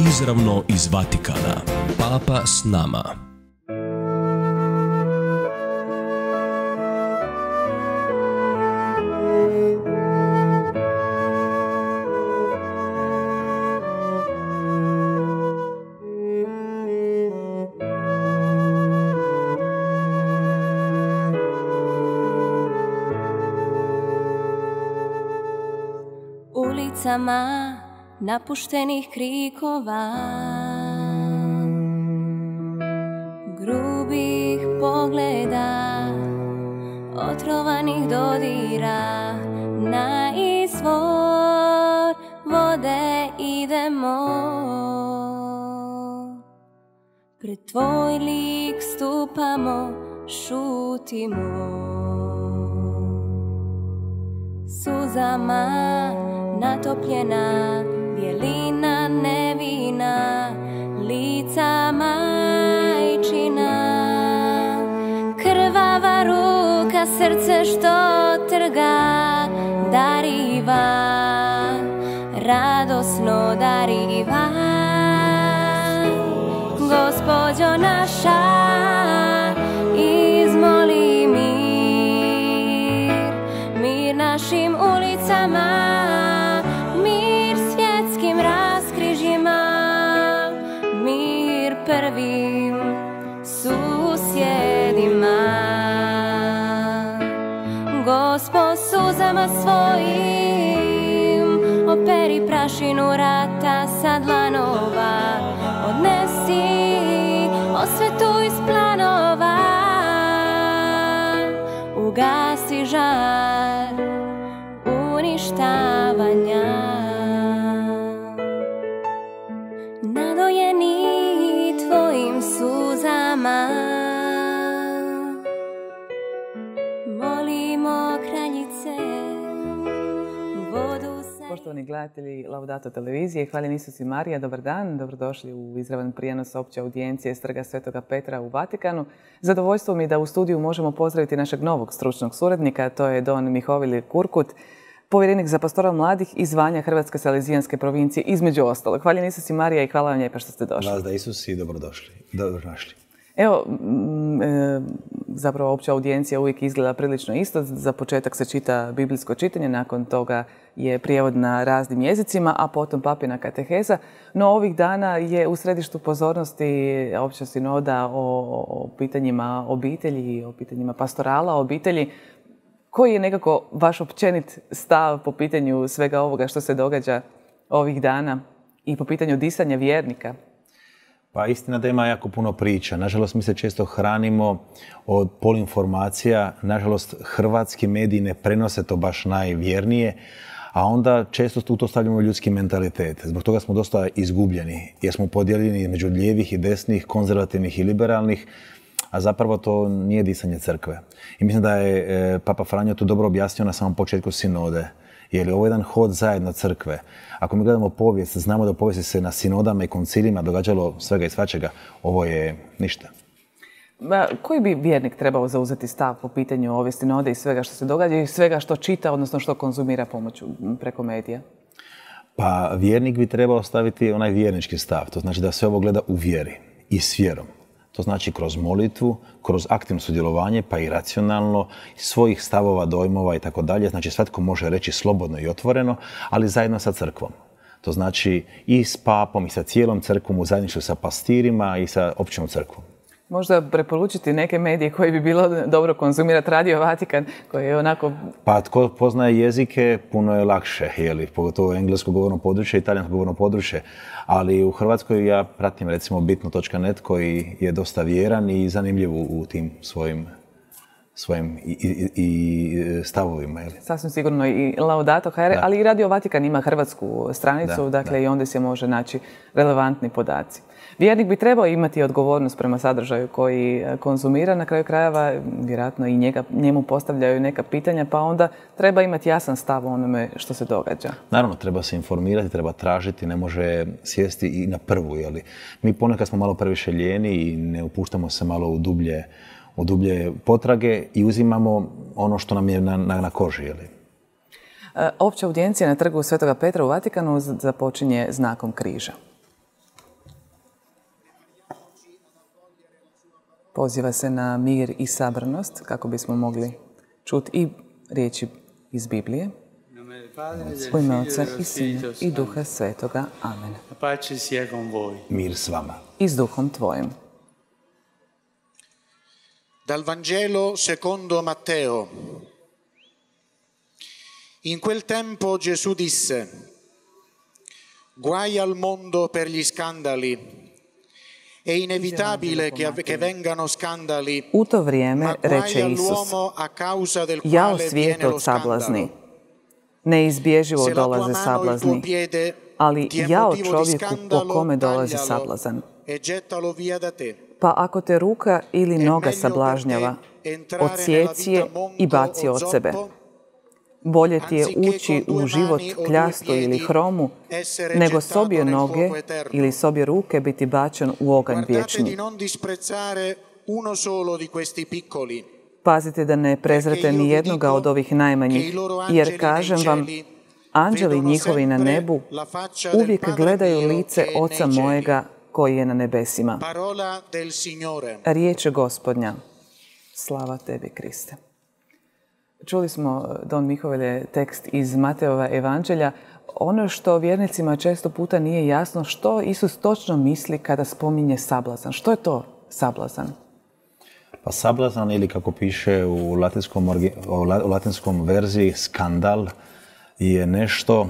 Izravno iz Vatikana. Papa s nama. Ulicama napuštenih krikova, grubih pogleda, otrovanih dodira, na izvor vode idemo. Pred tvoj lik stupamo, šutimo, suzama natopljena bjelina nevina, lica majčina, krvava ruka, srce što trga, dariva, radosno dariva. Gospođo naša, izmoli mir, mir našim ulicama, prvim susjedima. Gospod suzama svojim operi prašinu rata sa dlanova, odnesi osvetu iz planova, ugasi žar uništavanja. Nadojeni tvojim suzama molimo kraljice vodu sa... Poštovani gledatelji Laudato televizije, hvaljen Isus i Marija, dobar dan, dobrodošli u izravan prijenos opće audijencije s Trga Svetoga Petra u Vatikanu. Zadovoljstvo mi je da u studiju možemo pozdraviti našeg novog stručnog suradnika, to je don Mihovil Kurkut, povjerenik za pastoral mladih i zvanja Hrvatske salezijanske provincije, između ostalog. Hvaljen Isus i Marija i hvala vam lijepa što ste došli. Lazda Isus i dobrodošli. Evo, zapravo opća audijencija uvijek izgleda prilično isto. Za početak se čita biblijsko čitanje, nakon toga je prijevod na raznim jezicima, a potom papina kateheza. No ovih dana je u središtu pozornosti opća sinoda o pitanjima obitelji, o pitanjima pastorala, obitelji. Koji je nekako vaš općenit stav po pitanju svega ovoga što se događa ovih dana i po pitanju disanja vjernika? Pa istina da ima jako puno priča. Nažalost, mi se često hranimo od polinformacija. Nažalost, hrvatski mediji ne prenose to baš najvjernije, a onda često u to stavljamo ljudski mentalitet. Zbog toga smo dosta izgubljeni, jer smo podijeljeni između lijevih i desnih, konzervativnih i liberalnih, a zapravo to nije disanje crkve. I mislim da je Papa Franjo to dobro objasnio na samom početku sinode. Jer je ovo jedan hod zajedno crkve. Ako mi gledamo povijest, znamo da u povijesti se na sinodama i koncilima događalo svega i svačega. Ovo je ništa. Koji bi vjernik trebao zauzeti stav po pitanju ove sinode i svega što se događa i svega što čita, odnosno što konzumira pomoću preko medija? Pa vjernik bi trebao staviti onaj vjernički stav. To znači da sve ovo gleda u vjeri i s vjerom. To znači kroz molitvu, kroz aktivno sudjelovanje, pa i racionalno, svojih stavova, dojmova i tako dalje. Znači svatko može reći slobodno i otvoreno, ali zajedno sa crkvom. To znači i s papom i sa cijelom crkvom u zajedništvu sa pastirima i sa općom crkvom. Možda preporučiti neke medije koji bi bilo dobro konzumirati, Radio Vatikan, koji je onako... Pa tko poznaje jezike, puno je lakše, pogotovo englesko govorno područje, italijansko govorno područje. Ali u Hrvatskoj ja pratim recimo bitno.net koji je dosta vjeran i zanimljiv u tim svojim stavovima. Sasvim sigurno i Laudato HR, ali i Radio Vatikan ima hrvatsku stranicu, i onda se može naći relevantni podaci. Vjernik bi trebao imati odgovornost prema sadržaju koji konzumira, na kraju krajeva vjerojatno i njemu postavljaju neka pitanja, pa onda treba imati jasan stav o onome što se događa. Naravno, treba se informirati, treba tražiti, ne može sjesti i na prvu. Mi ponekad smo malo previše lijeni i ne upuštamo se malo u dublje potrage i uzimamo ono što nam je na koži. Opća audijencija na Trgu Svetoga Petra u Vatikanu započinje znakom križa. Poziva se na mir i sabranost kako bismo mogli čuti i riječi iz Biblije. U ime Oca i Sina i Duha Svetoga. Amen. Mir s vama. I s Duhom tvojim. Dal Vangelo secondo Matteo. In quel tempo Gesù disse: Guai al mondo per gli scandali. È inevitabile che vengano scandali. U to vrijeme reče Isus: Jao svijetu od sablazni. Neizbježivo dolaze sablazni, ali jao čovjeku po kome dolazi sablazan. Pa ako te ruka ili noga sablažnjava, odsjeci je i baci od sebe. Bolje ti je ući u život kljastu ili hromu, nego s obje noge ili s obje ruke biti bačen u oganj vječni. Pazite da ne prezrete ni jednoga od ovih najmanjih, jer kažem vam, anđeli njihovi na nebu uvijek gledaju lice Oca mojega koji je na nebesima. Riječ Gospodnja. Slava tebi, Kriste. Čuli smo, Don Mihovele, tekst iz Mateova evanđelja. Ono što vjernicima često puta nije jasno, što Isus točno misli kada spominje sablazan. Što je to sablazan? Pa sablazan, ili kako piše u latinskom verziji, skandal, je nešto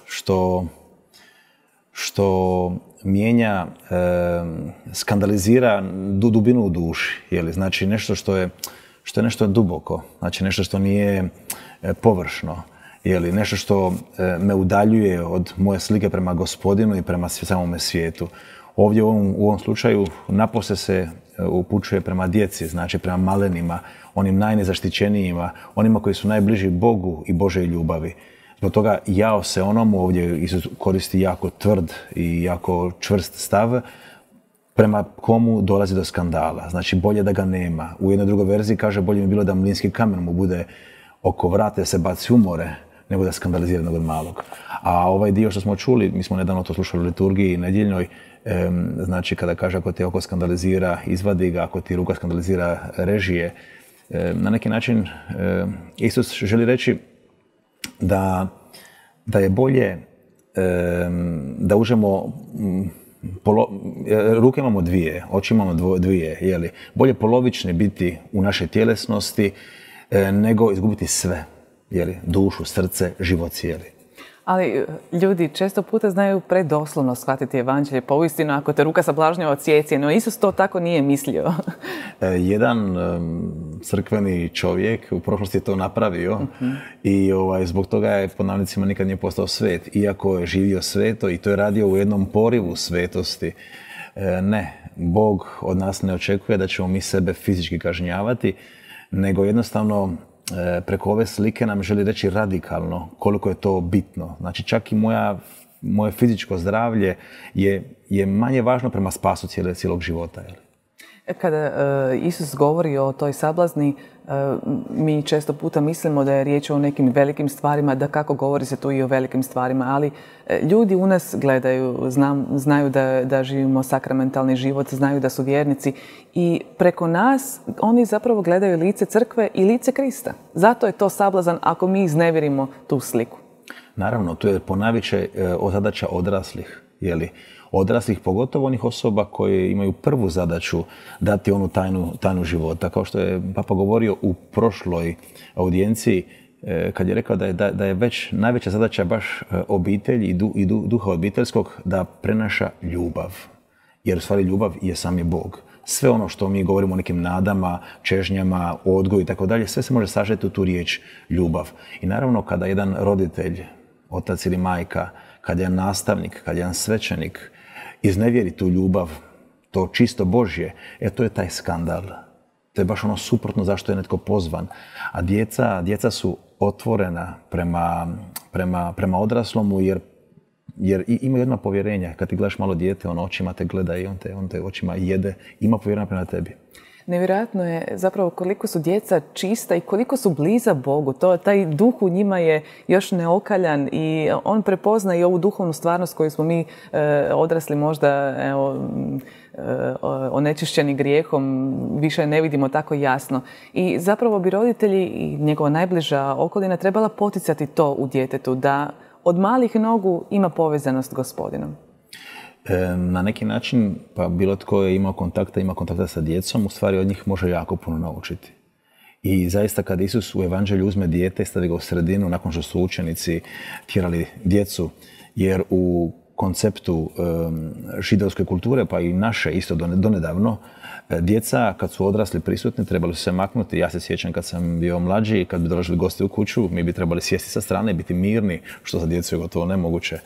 što mijenja, skandalizira dubinu u duši. Znači nešto što je nešto duboko, znači nešto što nije površno, nešto što me udaljuje od moje slike prema Gospodinu i prema samome svijetu. Ovdje u ovom slučaju napose se upućuje prema djeci, znači prema malenima, onim najnezaštićenijima, onima koji su najbliži Bogu i Božoj ljubavi. Zbog toga jao se onomu, ovdje Isus koristi jako tvrd i jako čvrst stav, prema komu dolazi do skandala. Znači bolje da ga nema. U jednoj drugoj verziji kaže bolje mi bilo da mlinski kamen mu bude oko vrata se baci u more, nego da skandalizira jednog od malog. A ovaj dio što smo čuli, mi smo nedavno to slušali u liturgiji nedjeljnoj, znači kada kaže ako te oko skandalizira, izvadi ga, ako ti ruka skandalizira, režije. Na neki način Isus želi reći da je bolje da užemo ruke imamo dvije, oči imamo dvije, bolje polovični biti u našoj tjelesnosti nego izgubiti sve, dušu, srce, život cijeli. Ali ljudi često puta znaju predoslovno shvatiti evanđelje, pa uistinu ako te ruka sablažnjava odsjeci, no Isus to tako nije mislio. Jedan crkveni čovjek u prošlosti je to napravio i zbog toga je po navodnicima nikad nije postao svet, iako je živio sveto i to je radio u jednom porivu svetosti. Ne, Bog od nas ne očekuje da ćemo mi sebe fizički kažnjavati, nego jednostavno preko ove slike nam želi reći radikalno koliko je to bitno. Znači čak i moje fizičko zdravlje je manje važno prema spasu cijelog života. Kada Isus govori o toj sablazni, mi često puta mislimo da je riječ o nekim velikim stvarima, da kako govori se tu i o velikim stvarima, ali ljudi u nas gledaju, znaju da živimo sakramentalni život, znaju da su vjernici i preko nas oni zapravo gledaju lice crkve i lice Krista. Zato je to sablazan ako mi iznevjerimo tu sliku. Naravno, to je ponajviše zadaća odraslih, odraslih, pogotovo onih osoba koje imaju prvu zadaću dati onu tajnu života. Kao što je Papa govorio u prošloj audijenciji, kad je rekao da je već najveća zadaća baš obitelji i duha obiteljskog da prenaša ljubav. Jer u stvari ljubav je sami Bog. Sve ono što mi govorimo o nekim nadama, čežnjama, odgoju i tako dalje, sve se može sažeti u tu riječ ljubav. I naravno kada jedan roditelj, otac ili majka, kad je jedan nastavnik, kad je jedan svećenik iznevjeri tu ljubav, to čisto Božje, to je taj skandal. To je baš ono suprotno zašto je netko pozvan. A djeca su otvorena prema odraslomu jer ima jedno povjerenje. Kad ti gledaš malo dijete, on očima te gleda i on te očima jede, ima povjerenja prema tebi. Nevjerojatno je zapravo koliko su djeca čista i koliko su bliza Bogu. Taj duh u njima je još neokaljan i on prepozna i ovu duhovnu stvarnost koju smo mi odrasli možda onečišćeni grijehom, više ne vidimo tako jasno. I zapravo bi roditelji i njegova najbliža okolina trebala poticati to u djetetu, da od malih nogu ima povezanost s Gospodinom. Na neki način, pa bilo tko je ima kontakta sa djecom, u stvari od njih može jako puno naučiti. I zaista kad Isus u evanđelju uzme dijete i stavi ga u sredinu nakon što su učenici tjerali djecu, jer u konceptu židovske kulture, pa i naše isto donedavno, djeca kad su odrasli prisutni trebali su se maknuti. Ja se sjećam kad sam bio mlađi, kad bi dolazili gosti u kuću, mi bi trebali sjesti sa strane i biti mirni, što za djecu je gotovo nemoguće.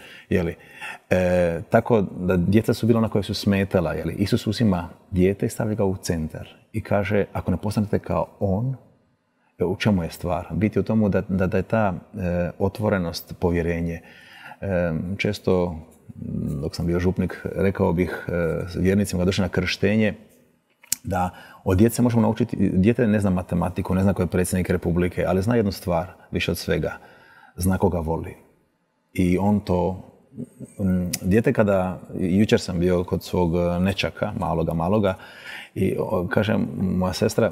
Tako da djeca su bila ona koja su smetala. Isus uzima dijete i stavlja ga u centar i kaže, ako ne postanete kao on, u čemu je stvar? Biti u tomu da je ta otvorenost, povjerenje. Često, dok sam bio župnik, rekao bih vjernicima kad došli na krštenje, da od djece možemo naučiti, dijete ne zna matematiku, ne zna ko je predsjednik Republike, ali zna jednu stvar, više od svega, zna koga voli. I on to, dijete kada, jučer sam bio kod svog nečaka, maloga, i kaže moja sestra,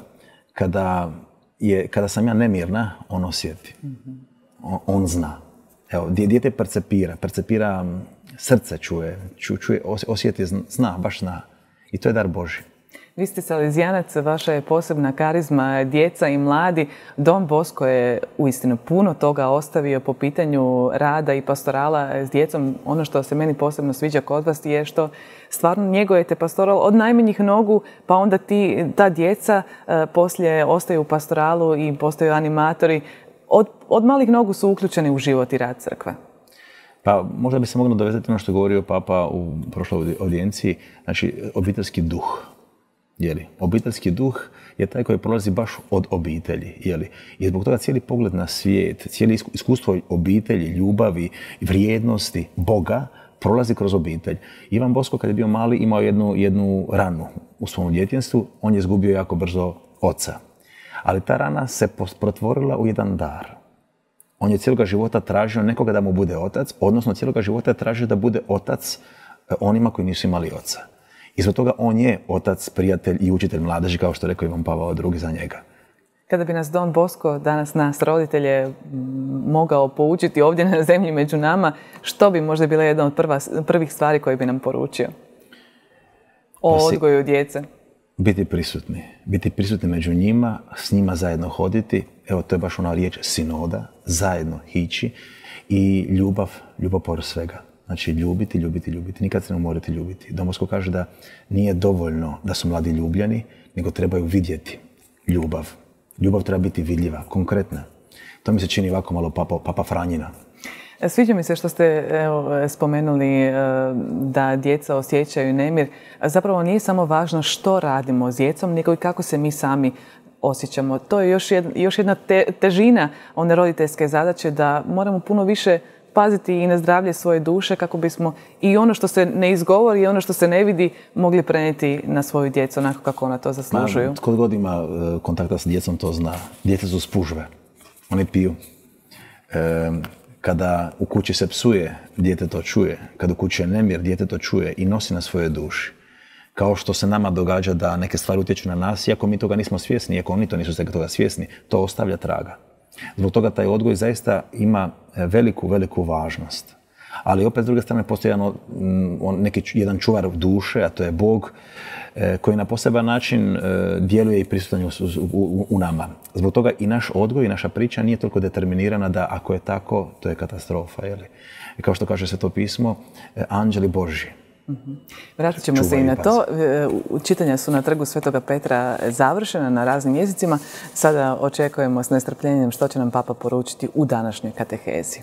kada sam ja nemirna, on osjeti. On zna. Evo, dijete percepira, srce čuje, osjeti, baš zna. I to je dar Božji. Vi ste salezijanac, vaša je posebna karizma, djeca i mladi. Don Bosco je uistinu puno toga ostavio po pitanju rada i pastorala s djecom. Ono što se meni posebno sviđa kod vas je što stvarno njegujete pastoral od najmanjih nogu, pa onda ta djeca poslije ostaju u pastoralu i postaju animatori. Od malih nogu su uključeni u život i rad crkve. Pa možda bi se moglo dovezati ono što je govorio Papa u prošloj audijenciji, znači obiteljski duh. Obiteljski duh je taj koji prolazi baš od obitelji. I zbog toga cijeli pogled na svijet, cijeli iskustvo obitelji, ljubavi, vrijednosti Boga prolazi kroz obitelj. Ivan Bosco kad je bio mali imao jednu ranu u svom djetinjstvu, on je izgubio jako brzo oca. Ali ta rana se pretvorila u jedan dar. On je cijeloga života tražio nekoga da mu bude otac, odnosno cijeloga života je tražio da bude otac onima koji nisu imali oca. I zbog toga on je otac, prijatelj i učitelj mladeži, kao što je rekao Ivan Pavao II za njega. Kada bi nas Don Bosco, danas nas roditelje, mogao poučiti ovdje na zemlji među nama, što bi možda bila jedna od prvih stvari koje bi nam poručio o odgoju djece? Biti prisutni među njima, s njima zajedno hoditi. Evo, to je baš ona riječ sinoda, zajedno ići i ljubav pored svega. Znači, ljubiti. Nikad se ne morate ljubiti. Don Bosco kaže da nije dovoljno da su mladi ljubljeni, nego trebaju vidjeti ljubav. Ljubav treba biti vidljiva, konkretna. To mi se čini ovako malo Papa Franjina. Sviđa mi se što ste spomenuli da djeca osjećaju nemir. Zapravo nije samo važno što radimo s djecom, nego i kako se mi sami osjećamo. To je još jedna težina one roditeljske zadaće, da moramo puno više paziti i na zdravlje svoje duše kako bismo i ono što se ne izgovori i ono što se ne vidi mogli prenijeti na svoju djecu onako kako ona to zaslužuju. Tko god ima kontakta sa djecom to zna. Djeca su spužve. Oni piju. Kada u kući se psuje, dijete to čuje. Kada u kući je nemir, dijete to čuje i nosi na svojoj duši. Kao što se nama događa da neke stvari utječu na nas, iako mi toga nismo svjesni, iako oni to nisu toga svjesni, to ostavlja traga. Zbog toga taj odgoj zaista ima veliku važnost. Ali opet s druge strane postoji jedan čuvar duše, a to je Bog, koji na poseban način djeluje i prisutan u nama. Zbog toga i naš odgoj i naša priča nije toliko determinirana da ako je tako, to je katastrofa. I kao što kaže Sveto pismo, anđeli Božji. Vratit ćemo se i na to. Čitanja su na Trgu Svetoga Petra završena na raznim jezicima. Sada očekujemo s nestrpljenjem što će nam Papa poručiti u današnjoj katehezi.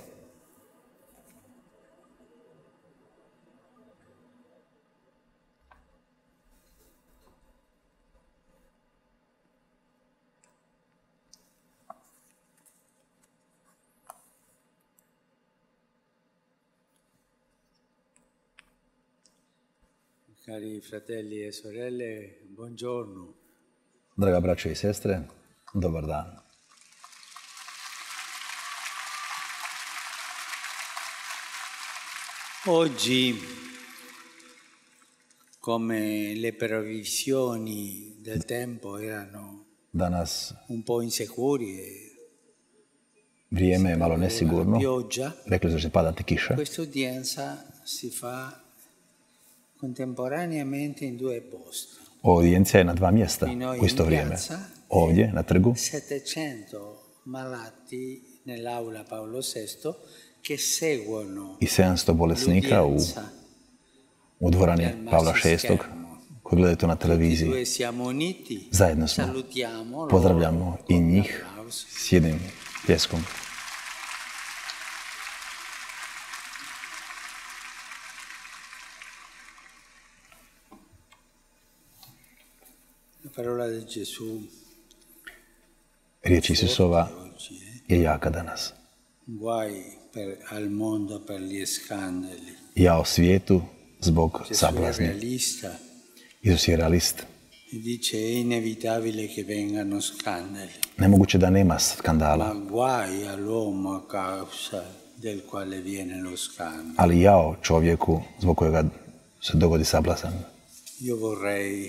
Cari fratelli e sorelle, buongiorno. Draga braćo i sestre, dobar dan. Oggi, come le previsioni del tempo erano Danas un po' insicuri e vrijeme je malo nesigurno. pioggia, Rekli su da će padati kiša. questa udienza si fa contemporaneamente in due posti. Audijencija je na dva mjesta I noi u isto in vrijeme. piazza, Ovdje, na trgu, 700 malati nell'aula Paolo VI che seguono i 700 bolesnika l'udienza. u dvorani Pavla VI, koji gledaju to na Tutti televiziji. due siamo uniti, Zajedno smo. salutiamo loro Pozdravljamo i con njih applausi. s jednim pljeskom. La parola di Gesù Riječ Isusova oggi je jaka danas. guai al mondo per gli scandali. Ja o svijetu zbog Gesù è sablazni. realista Isus je realist. e dice è inevitabile che vengano scandali, Nemoguće da nema ma skandala, guai all'uomo a causa del quale viene lo scandalo. ali jao čovjeku zbog kojega se dogodi sablazan. Io vorrei,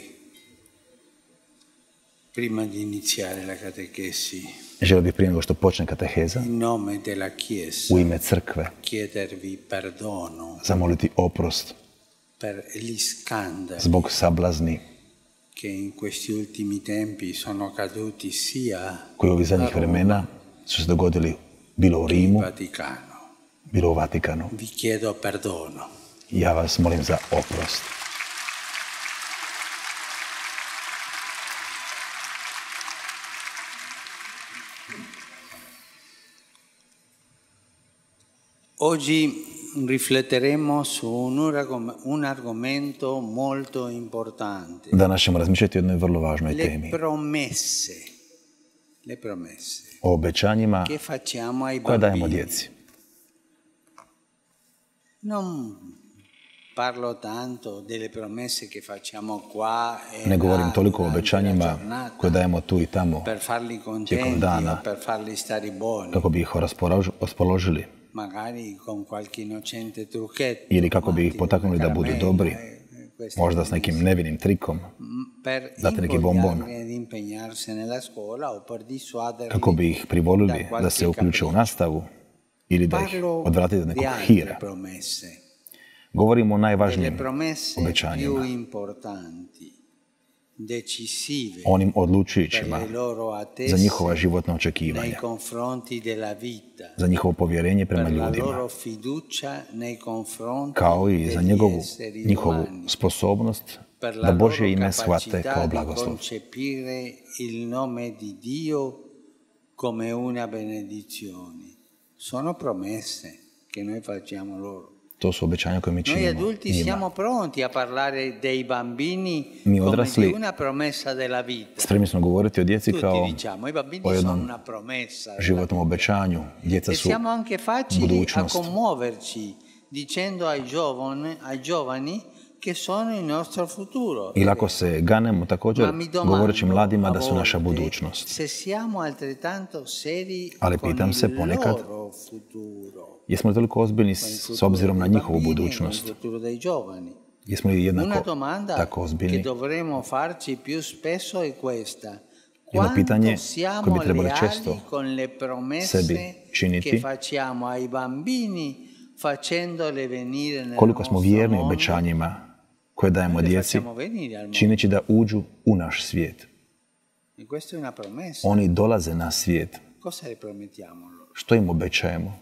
prima di iniziare la catechesi, Želio bih prije nego što počne kateheza, in nome della Chiesa, u ime crkve, chiedervi perdono zamoliti oprost per gli scandali zbog sablazni che in questi ultimi tempi sono caduti sia koji ovih zadnjih vremena su se dogodili bilo u che in Rimu, Vaticano. bilo u Vatikanu. Vi chiedo perdono. Ja vas molim za oprost. Oggi rifletteremo su un argomento molto importante. Danas ćemo razmišljati o jednoj vrlo važnoj temi. Le promesse O obećanjima che facciamo ai koja dajemo bambini. djeci. Non parlo tanto delle promesse che facciamo qua e Ne govorim là toliko o durante la obećanjima giornata koje dajemo tu i tamo per farli tijekom contenti dana, o per farli stare buoni, kako bi ih raspoložili magari con qualche innocente trucchetto, ili kako bi ih potaknuli da budu dobri, queste možda s nekim nevinim trikom, per date neki bonbon, invogliarli ad impegnarsi nella scuola o per dissuaderli kako bi ih privolili da se uključe u nastavu ili da ih Parlo odvratite od di nekog altre hira. promesse, Govorimo o delle najvažnijim promesse più obećanjima, importanti, decisive onim per odlučujućima le loro za attese njihova životna nei očekivanja, confronti della vita, za njihovo povjerenje prema per la ljudima, loro fiducia nei confronti kao i za degli esseri njihovu umani, sposobnost per la da loro Božje ime shvate capacità kao di blagoslov. concepire il nome di Dio come una benedizione. Sono promesse che noi facciamo loro. To su obećanja koje mi Noi činimo adulti njima. siamo pronti a parlare dei bambini Mi come odrasli di una promessa della vita. Spremni smo govoriti o djeci Tutti kao diciamo, i bambini o sono jednom una promessa della životnom obećanju. Djeca e su siamo anche facili a budućnost. commuoverci dicendo ai giovani che sono il nostro futuro. I lako se ganemo također Ma mi domando govoreći mladima a da su naša volte budućnost. se siamo altrettanto seri Ali con pitam se il ponekad, loro futuro. Jesmo li toliko ozbiljni con il s futuro obzirom na dei njihovu bambini e con il budućnost? futuro dei giovani. Jesmo li Una jednako domanda tako che ozbiljni? dovremmo farci più spesso è questa. Jedno pitanje Quanto koje siamo bi trebali leali često con le promesse sebi činiti, che facciamo ai bambini facendole venire nel koliko smo nostro vjerni mondo, obećanjima koje dajemo le djeci, facciamo venire al mondo. čineći da uđu u naš svijet. E questa è una promessa. Oni dolaze na svijet. Cosa le promettiamo loro? Što im obećajemo?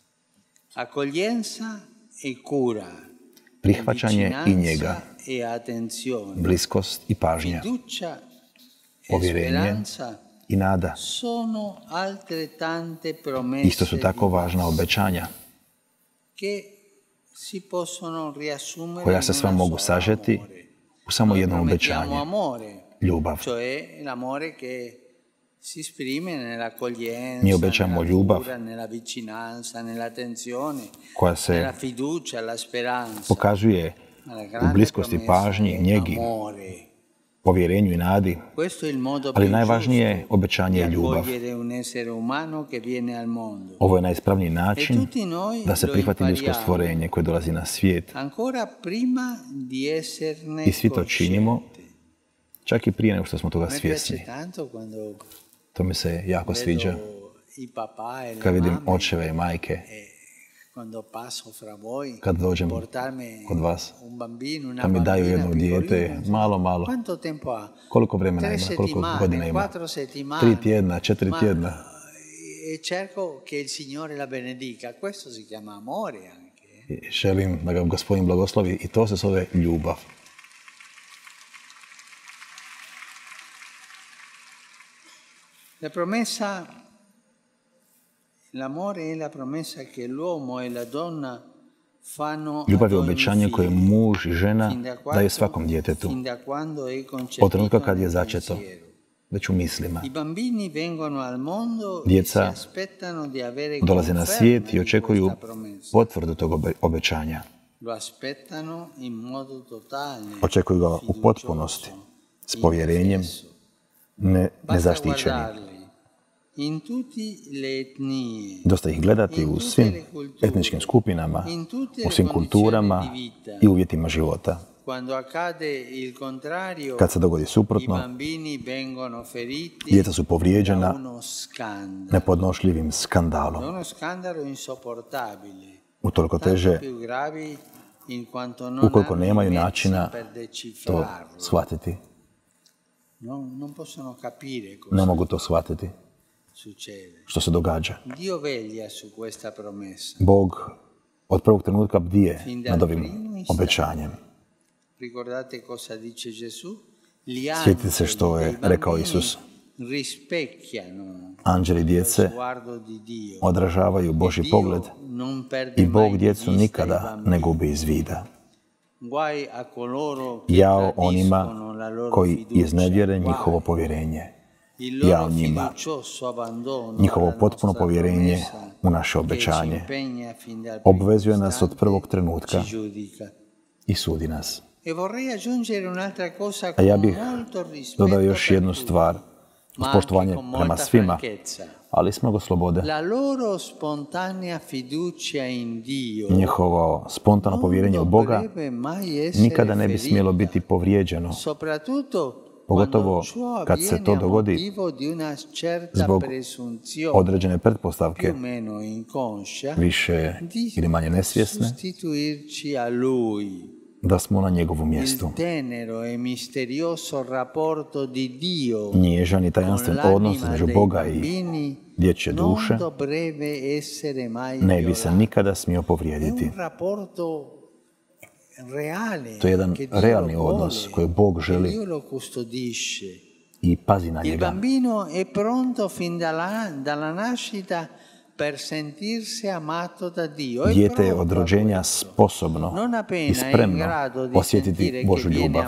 Accoglienza e cura, Prihvaćanje i vicinanza njega, e attenzione, bliskost i pažnja, fiducia e povjerenje speranza i nada. sono altrettante promesse Isto su tako važna obećanja che si possono riassumere koja se sva in una mogu sola sažeti amore. u samo Noi jedno promettiamo obećanje. amore, Ljubav. cioè l'amore che si esprime nell'accoglienza, Mi obećamo nella ljubav cura, nella vicinanza, nell'attenzione, koja se nella fiducia, la speranza. pokazuje Ma la u grande bliskosti, promessa pažnji, è njegi, amore. povjerenju i nadi, ali najvažnije je obećanje i ljubav. Ovo je najispravniji način da se prihvati ljudsko stvorenje koje dolazi na svijet. I svi to činimo, čak i prije nego što smo toga svjesni. To mi se jako sviđa kad vidim očeve i majke, kad dođem kod vas, da mi daju jedno dijete, malo. Koliko vremena ima, koliko godina ima? 3 tjedna, 4 tjedna. I želim da ga Gospodin blagoslovi i to se zove ljubav. La promessa, l'amore è la promessa che l'uomo e la donna fanno Ljubav je obećanje koje muž i žena daju svakom djetetu od trenutka kad je začeto, već u mislima. Djeca dolaze na svijet i očekuju potvrdu tog obećanja. Očekuju ga u potpunosti, s povjerenjem, nezaštićeni. Dosta ih gledati u svim etničkim skupinama, u svim kulturama i uvjetima života. Kad se dogodi suprotno, djeca su povrijeđena nepodnošljivim skandalom. Utoliko teže ukoliko nemaju načina to shvatiti. Ne mogu to shvatiti što se događa. Bog od prvog trenutka bdije nad ovim obećanjem. Sjetite se što je rekao Isus. Anđeli djece odražavaju Božji pogled i Bog djecu nikada ne gubi iz vida. Jao onima koji iznevjere njihovo povjerenje. Jao njima, njihovo potpuno povjerenje u naše obećanje obvezuje nas od prvog trenutka i sudi nas. A ja bih dodao još jednu stvar, uz poštovanje prema svima, ali s mnogo slobode. Njihovo spontano povjerenje u Boga nikada ne bi smjelo biti povrijeđeno, pogotovo kad se to dogodi zbog određene pretpostavke, više ili manje nesvjesne, da smo na njegovu mjestu. Nježan i tajanstven odnos između Boga i dječje duše ne bi se nikada smio povrijediti. To je jedan realni odnos koji Bog želi i pazi na njega. Dijete je od rođenja sposobno i spremno osjetiti Božju ljubav.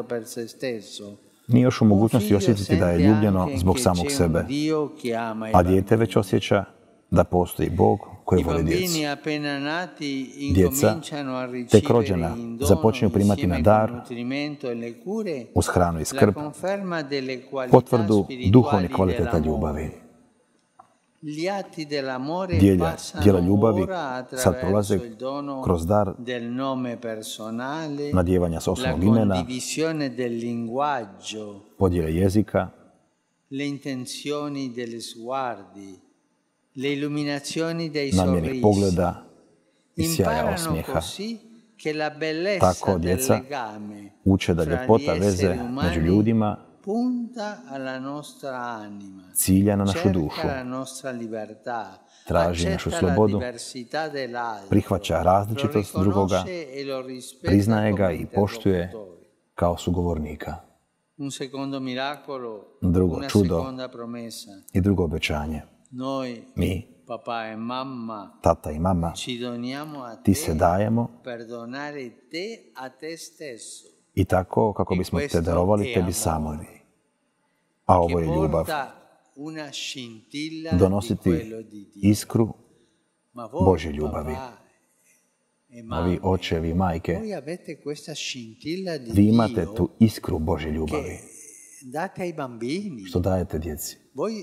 Nije još u mogućnosti osjetiti da je ljubljeno zbog samog sebe, a dijete već osjeća da postoji Bog koji voli djecu. Djeca, tek rođena, započinju primati na dar, uz hranu i skrb, potvrdu duhovnih kvaliteta ljubavi. Djela ljubavi sad prolaze kroz dar nadjevanja s osobnog imena, podjele jezika, namjernih pogleda i sjaja osmijeha. Tako djeca uče da ljepota veze među ljudima cilja na našu dušu, traži našu slobodu, prihvaća različitost drugoga, priznaje ga i poštuje kao sugovornika. Drugo čudo i drugo obećanje. Mi, tata i mama, ti se dajemo i tako kako bismo te darovali tebi samom. A ovo je ljubav. Donositi iskru Božje ljubavi. a vi očevi i majke, voi avete questa scintilla di vi imate Dio tu iskru Božje ljubavi, che date ai bambini. što dajete djeci. Voi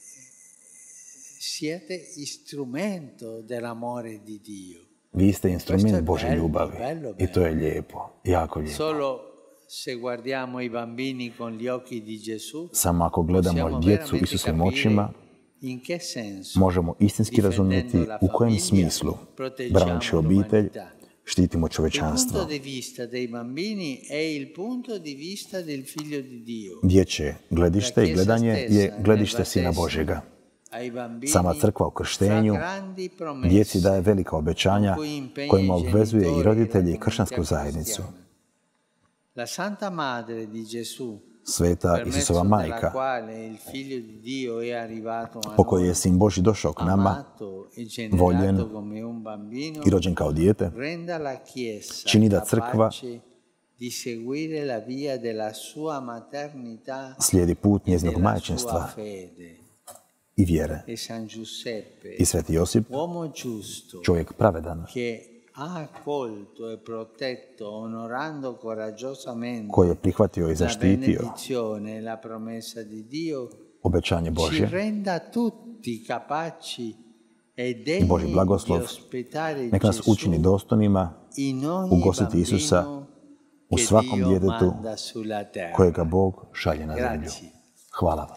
siete istrumento dell'amore di Dio. Vi ste instrument Questo è Božje bello, ljubavi bello, i to je lijepo, jako lijepo. Solo se guardiamo i bambini con gli occhi di Gesù, Samo ako gledamo possiamo djecu veramente Isusovim capire očima, in che senso možemo istinski razumjeti difendendo la u kojem famiglia, smislu, proteggiamo braneći obitelj, l'umanità. štitimo Il čovječanstvo. punto di vista dei bambini è il punto di vista del Figlio di Dio. Dječje gledište i gledanje je gledište Sina Božjega. Ai bambini Sama crkva u krštenju fa grandi promesse, djeci daje velika obećanja con cui impegna kojima i obvezuje i genitori roditelje i e la kršćansku comunità zajednicu. cristiana. La Santa Madre di Gesù, Sveta per Isusova mezzo della majka, quale il Figlio di Dio è arrivato a po kojoj je noi, Sin Božji došao k nama amato e voljen generato come un bambino, i rođen kao dijete, renda la Chiesa čini da crkva capace di seguire la via della sua maternità slijedi put e njezinog della sua majčinstva fede. i vjere. E San Giuseppe, I Sveti Josip, uomo giusto, čovjek pravedan, che ha accolto e protetto, onorando coraggiosamente koji je prihvatio i la zaštitio benedizione e la promessa di Dio, obećanje ci Božje renda tutti capaci e i degni Božji di blagoslov, ospitare nek nas učini Gesù dostojnima in ogni ugostiti Isusa bambino u che svakom Dio djetetu manda sulla terra. kojega Bog šalje na zemlju. Grazie. Hvala vam.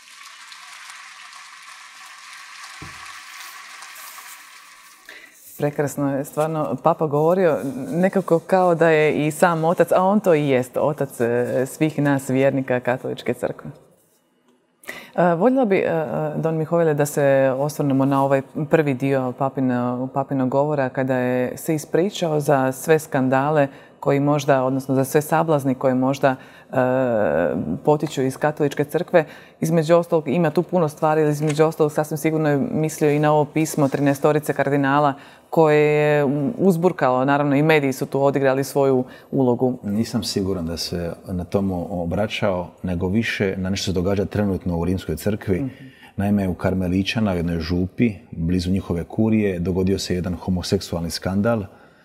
Prekrasno je stvarno Papa govorio nekako kao da je i sam otac, a on to i jest, otac svih nas vjernika Katoličke crkve. Voljela bi, Don Mihovile, da se osvrnemo na ovaj prvi dio papinog govora kada je se ispričao za sve skandale koji možda, odnosno za sve sablazni koji možda potiču iz Katoličke crkve. Između ostalog, ima tu puno stvari, ali između ostalog sasvim sigurno je mislio i na ovo pismo 13 kardinala koje je uzburkalo, naravno i mediji su tu odigrali svoju ulogu. Nisam siguran da se na tomu obraćao, nego više na nešto se događa trenutno u Rimskoj crkvi. Naime, u Karmeličana, u jednoj župi, blizu njihove kurije, dogodio se jedan homoseksualni skandal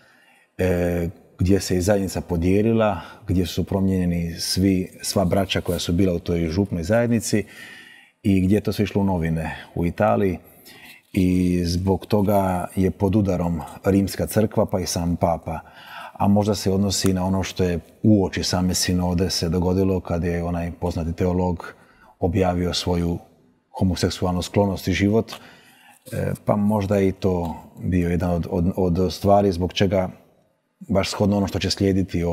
gdje se i zajednica podijelila, gdje su promijenjeni sva braća koja su bila u toj župnoj zajednici i gdje je to sve išlo u novine u Italiji. I zbog toga je pod udarom Rimska crkva pa i sam Papa. A možda se odnosi na ono što je uoči same sinode se dogodilo kad je onaj poznati teolog objavio svoju homoseksualnu sklonost i život. Pa možda je i to bio jedan od stvari zbog čega baš shodno ono što će slijediti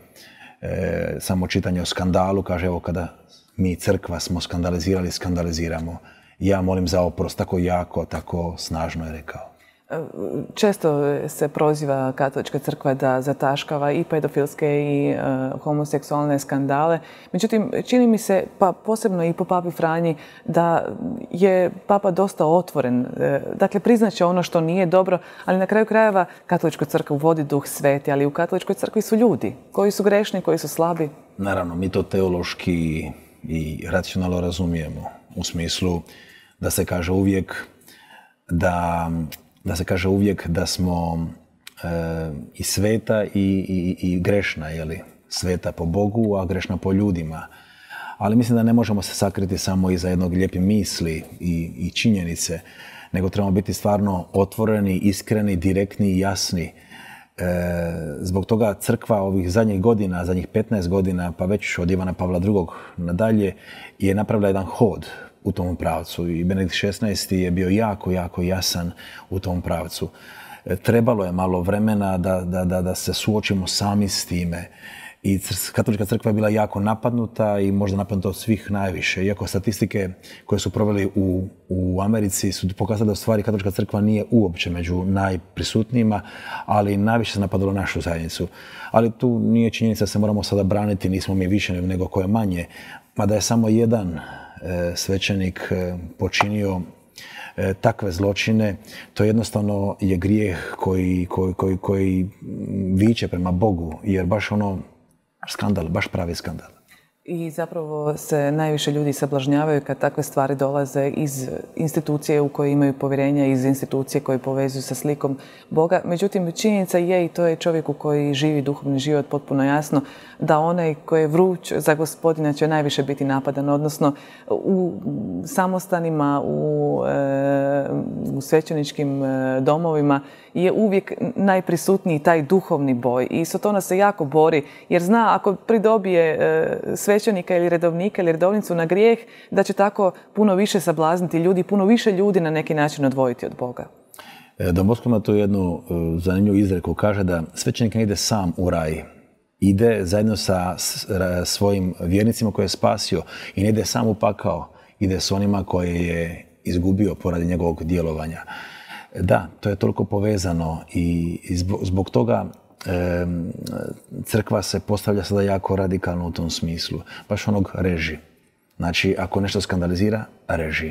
samo čitanje o skandalu, kaže evo kada mi crkva smo skandalizirali, skandaliziramo. Ja molim za oprost, tako jako, tako snažno je rekao. Često se proziva Katolička crkva da zataškava i pedofilske i homoseksualne skandale. Međutim, čini mi se, pa posebno i po Papi Franji, da je Papa dosta otvoren. Dakle, priznaće ono što nije dobro, ali na kraju krajeva Katoličku crkvu vodi Duh Sveti, ali u Katoličkoj crkvi su ljudi koji su grešni, koji su slabi. Naravno, mi to teološki i racionalno razumijemo. U smislu da se kaže uvijek da smo i sveta i grešna, jeli? Sveta po Bogu, a grešna po ljudima. Ali mislim da ne možemo se sakriti samo iza jednog lijepe misli i činjenice, nego trebamo biti stvarno otvoreni, iskreni, direktni i jasni. Zbog toga crkva ovih zadnjih godina, zadnjih 15 godina, pa već od Ivana Pavla II. Nadalje, je napravila jedan hod u tom pravcu i Benedikt XVI. Je bio jako, jako jasan u tom pravcu. Trebalo je malo vremena da se suočimo sami s time. I Katolička crkva je bila jako napadnuta i možda napadnuta od svih najviše. Iako statistike koje su proveli u Americi su pokazali da u stvari Katolička crkva nije uopće među najprisutnijima, ali najviše se napadalo našu zajednicu. Ali tu nije činjenica da se moramo sada braniti, nismo mi više nego koje manje. Mada je samo jedan svećenik počinio takve zločine, to jednostavno je grijeh koji viče prema Bogu, jer baš skandal, baš pravi skandal. I zapravo se najviše ljudi sablažnjavaju kad takve stvari dolaze iz institucije u koje imaju povjerenja, iz institucije koje povezuju sa slikom Boga. Međutim, činjenica je, i to je čovjeku koji živi duhovni život potpuno jasno, da onaj koji je vruć za Gospodina će najviše biti napadan. Odnosno, u samostanima, u svećeničkim domovima je uvijek najprisutniji taj duhovni boj. I Sotona se jako bori, jer zna ako pridobije svećenika ili redovnika ili redovnicu na grijeh, da će tako puno više sablazniti ljudi, puno više ljudi na neki način odvojiti od Boga. Don Bosco ima tu jednu zanimljivu izreku. Kaže da svećenik ne ide sam u raj. Ide zajedno sa svojim vjernicima koje je spasio i ne ide sam u pakao. Ide s onima koje je izgubio poradi njegovog djelovanja. Da, to je toliko povezano i zbog toga crkva se postavlja sada jako radikalno u tom smislu. Baš onog reži. Znači, ako nešto skandalizira, reži.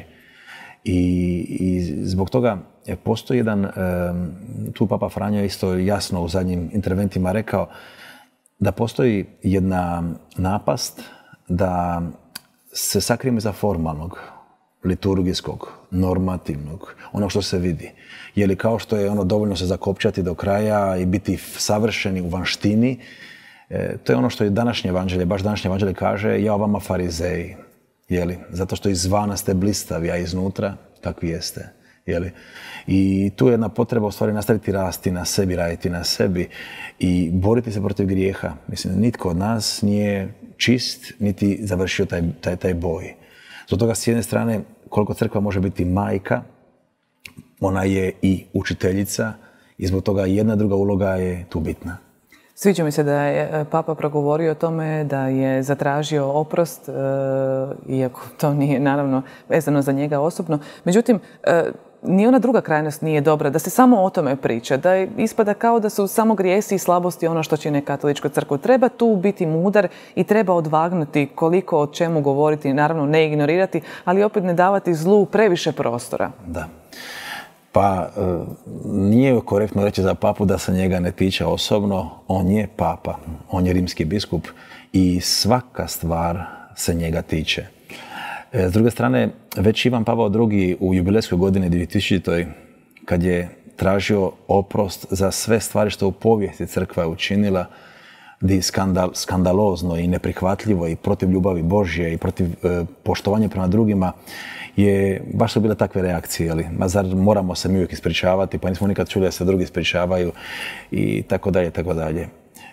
I zbog toga postoji jedan, tu Papa Franjo isto jasno u zadnjim interventima rekao, da postoji jedna napast da se sakrijemo iza formalnog, liturgijskog, normativnog, onog što se vidi. Je li kao što je ono dovoljno se zakopčati do kraja i biti savršeni u vanštini, to je ono što je današnje evanđelje, baš današnje evanđelje kaže, ja vama farizeji, jeli? Zato što izvana ste blistavi, a iznutra kakvi jeste. Jeli? I tu je jedna potreba u stvari nastaviti rasti na sebi, raditi na sebi i boriti se protiv grijeha. Mislim, nitko od nas nije čist, niti završio taj boj. Zbog toga s jedne strane, koliko crkva može biti majka, ona je i učiteljica i zbog toga jedna druga uloga je tu bitna. Sviđa mi se da je Papa progovorio o tome, da je zatražio oprost, iako to nije naravno vezano za njega osobno. Međutim, ni ona druga krajnost nije dobra, da se samo o tome priča, da ispada kao da su samo grijesi i slabosti ono što čine katoličku crkvu. Treba tu biti mudar i treba odvagnuti koliko o čemu govoriti, naravno ne ignorirati, ali opet ne davati zlu previše prostora. Da. Pa nije korektno reći za papu da se njega ne tiče osobno. On je papa, on je rimski biskup i svaka stvar se njega tiče. S druge strane, već Ivan Pavao II u jubilejskoj godini 2000. kad je tražio oprost za sve stvari što u povijesti crkva je učinila, skandalozno i neprihvatljivo i protiv ljubavi Božje i protiv poštovanja prema drugima, baš su bile takve reakcije. Ali, ma zar moramo se mi uvijek ispričavati, pa nismo nikad čuli da se drugi ispričavaju i tako dalje, tako dalje.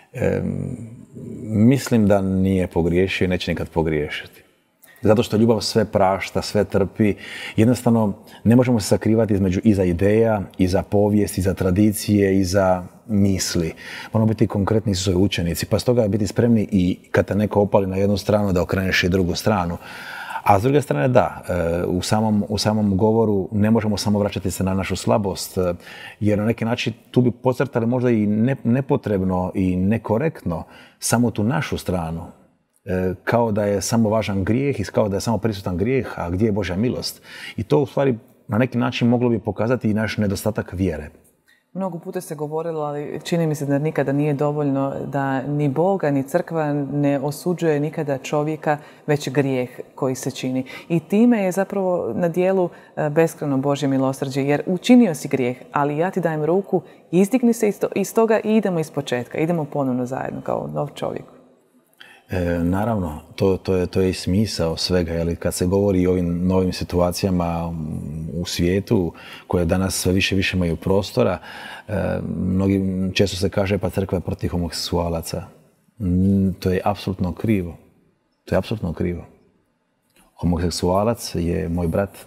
Mislim da nije pogriješio i neće nikad pogriješiti. Zato što ljubav sve prašta, sve trpi. Jednostavno, ne možemo se sakrivati iza ideja, iza povijesti, iza tradicije, iza misli. Moramo biti konkretni Isusovi učenici, pa stoga biti spremni i kad te neko opali na jednu stranu, da okreneš i drugu stranu. A s druge strane, da, u samom govoru ne možemo samo vraćati se na našu slabost, jer na neki način tu bi podcrtali možda i nepotrebno i nekorektno samo tu našu stranu. Kao da je samo važan grijeh i kao da je samo prisutan grijeh, a gdje je Božja milost. I to u stvari na neki način moglo bi pokazati i naš nedostatak vjere. Mnogo puta se govorilo, ali čini mi se da nikada nije dovoljno da ni Boga ni crkva ne osuđuje nikada čovjeka, već grijeh koji se čini. I time je zapravo na dijelu beskrajno Božje milosrđe, jer učinio si grijeh, ali ja ti dajem ruku, izdigni se iz toga i idemo iz početka, idemo ponovno zajedno kao nov čovjek. Naravno, to je i smisao svega, jer kad se govori o ovim novim situacijama u svijetu koje danas sve više imaju prostora, često se kaže pa crkva je protiv homoseksualaca. To je apsolutno krivo. To je apsolutno krivo. Homoseksualac je moj brat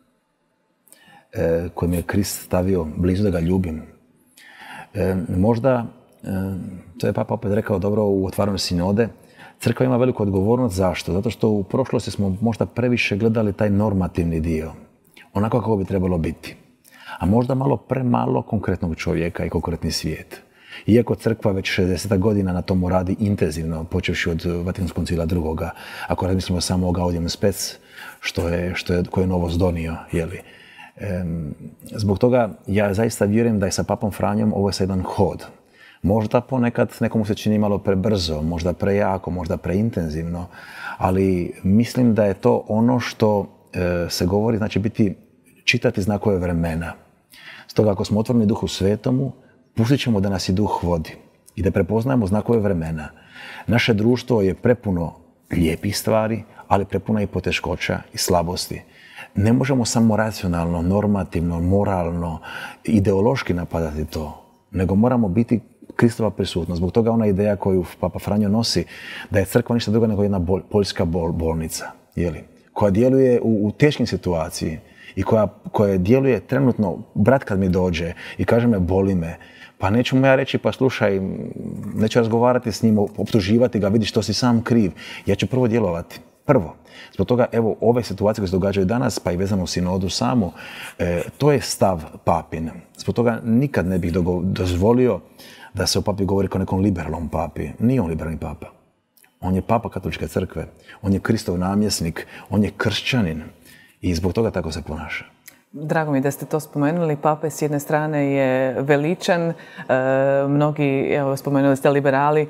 koji mi je Krist stavio blizu da ga ljubim. Možda, to je Papa opet rekao dobro u otvaranju sinode, crkva ima veliku odgovornost. Zašto? Zato što u prošlosti smo možda previše gledali taj normativni dio, onako kako bi trebalo biti. A možda malo premalo konkretnog čovjeka i konkretni svijet. Iako crkva već 60 godina na tomu radi intenzivno, počevši od Vatikanskog koncila II. Ako razmislimo samo o Gaudium Spes, koje je novost donio. Zbog toga ja zaista vjerujem da je sa Papom Franjom ovo je jedan hod. Možda ponekad nekomu se čini malo prebrzo, možda prejako, možda preintenzivno, ali mislim da je to ono što se govori, znači čitati znakove vremena. Stoga ako smo otvoreni Duhu Svetomu, pustit ćemo da nas i Duh vodi i da prepoznajemo znakove vremena. Naše društvo je prepuno lijepih stvari, ali prepuno i poteškoća i slabosti. Ne možemo samo racionalno, normativno, moralno, ideološki napadati to, nego moramo biti Kristova prisutnost. Zbog toga ona ideja koju Papa Franjo nosi, da je crkva ništa druga nego jedna poljska bolnica, koja djeluje u teškim situaciji i koja djeluje trenutno, brat kad mi dođe i kaže me boli me, pa neću mu ja reći pa slušaj, neću razgovarati s njim, optuživati ga, vidi što si sam kriv. Ja ću prvo djelovati. Prvo. Zbog toga, evo, ove situacije koje se događaju danas, pa i vezano u sinodu samu, to je stav papin. Zbog toga nikad ne bih dozvolio da se o papi govori kao nekom liberalnom papi. Nije on liberalni papa. On je papa katoličke crkve. On je Kristov namjesnik. On je kršćanin. I zbog toga tako se ponaša. Drago mi da ste to spomenuli. Papa s jedne strane je veličan, mnogi, evo, spomenuli ste liberali,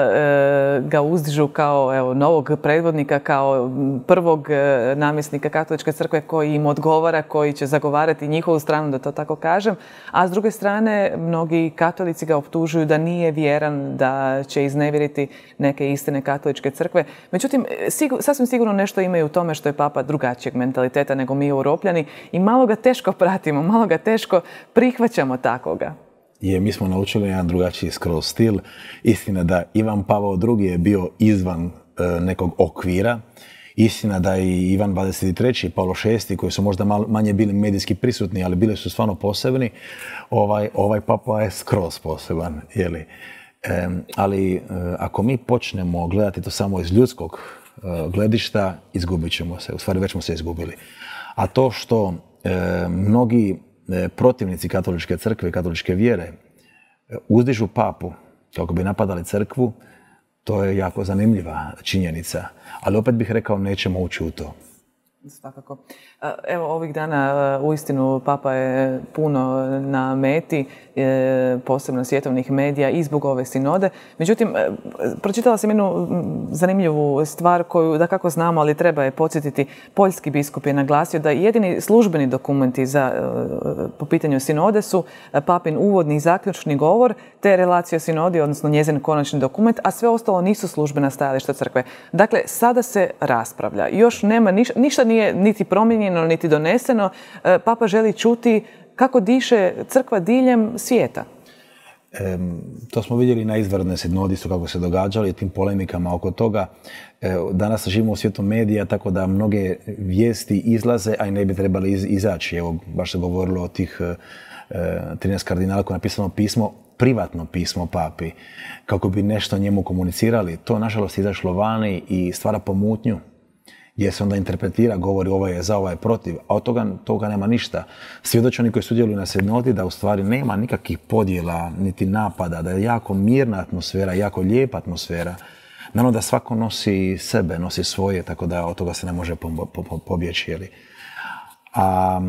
ga uzdižu kao novog predvodnika, kao prvog namjesnika katoličke crkve koji im odgovara, koji će zagovarati njihovu stranu, da to tako kažem. A s druge strane, mnogi katolici ga optužuju da nije vjeran, da će iznevjeriti neke istine katoličke crkve. Međutim, sasvim sigurno nešto imaju u tome što je Papa drugačijeg mentaliteta nego mi Europljani i malo ga teško pratimo, malo ga teško prihvaćamo takoga. Mi smo naučili jedan drugačiji skroz stil. Istina da Ivan Pavao II je bio izvan nekog okvira. Istina da i Ivan 23. i Pavlo VI, koji su možda manje bili medijski prisutni, ali bili su stvarno posebni, ovaj Papa je skroz poseban. Ali ako mi počnemo gledati to samo iz ljudskog gledišta, izgubit ćemo se. U stvari već smo se izgubili. A to što mnogi protivnici katoličke crkve i katoličke vjere uzdižu papu kako bi napadali crkvu, to je jako zanimljiva činjenica. Ali opet bih rekao, nećemo ući u to. Svakako. Evo, ovih dana uistinu Papa je puno na meti, posebno svjetovnih medija i zbog ove sinode. Međutim, pročitala sam jednu zanimljivu stvar koju da kako znamo, ali treba je podsjetiti. Poljski biskup je naglasio da jedini službeni dokumenti po pitanju sinode su Papin uvodni i zaključni govor te relacija o sinodi, odnosno njezin konačni dokument, a sve ostalo nisu službena stajališta crkve. Dakle, sada se raspravlja. Još nema ništa nije niti promijenjeno, niti doneseno. Papa želi čuti kako diše crkva diljem svijeta. To smo vidjeli na izvanrednoj sinodi, kako se događalo i tim polemikama oko toga. Danas živimo u svijetu medija, tako da mnoge vijesti izlaze, a i ne bi trebali izaći. Evo, baš se govorilo o tih 13 kardinala koji je napisano pismo, privatno pismo papi, kako bi nešto njemu komunicirali. To, nažalost, izašlo vani i stvara pomutnju, gdje se onda interpretira, govori ovaj je za, ovaj je protiv, a od toga nema ništa. Svjedoče oni koji sudjeluju na sinodi da u stvari nema nikakvih podjela, niti napada, da je jako mirna atmosfera, jako lijepa atmosfera. Naravno da svako nosi sebe, nosi svoje, tako da od toga se ne može pobjeći. A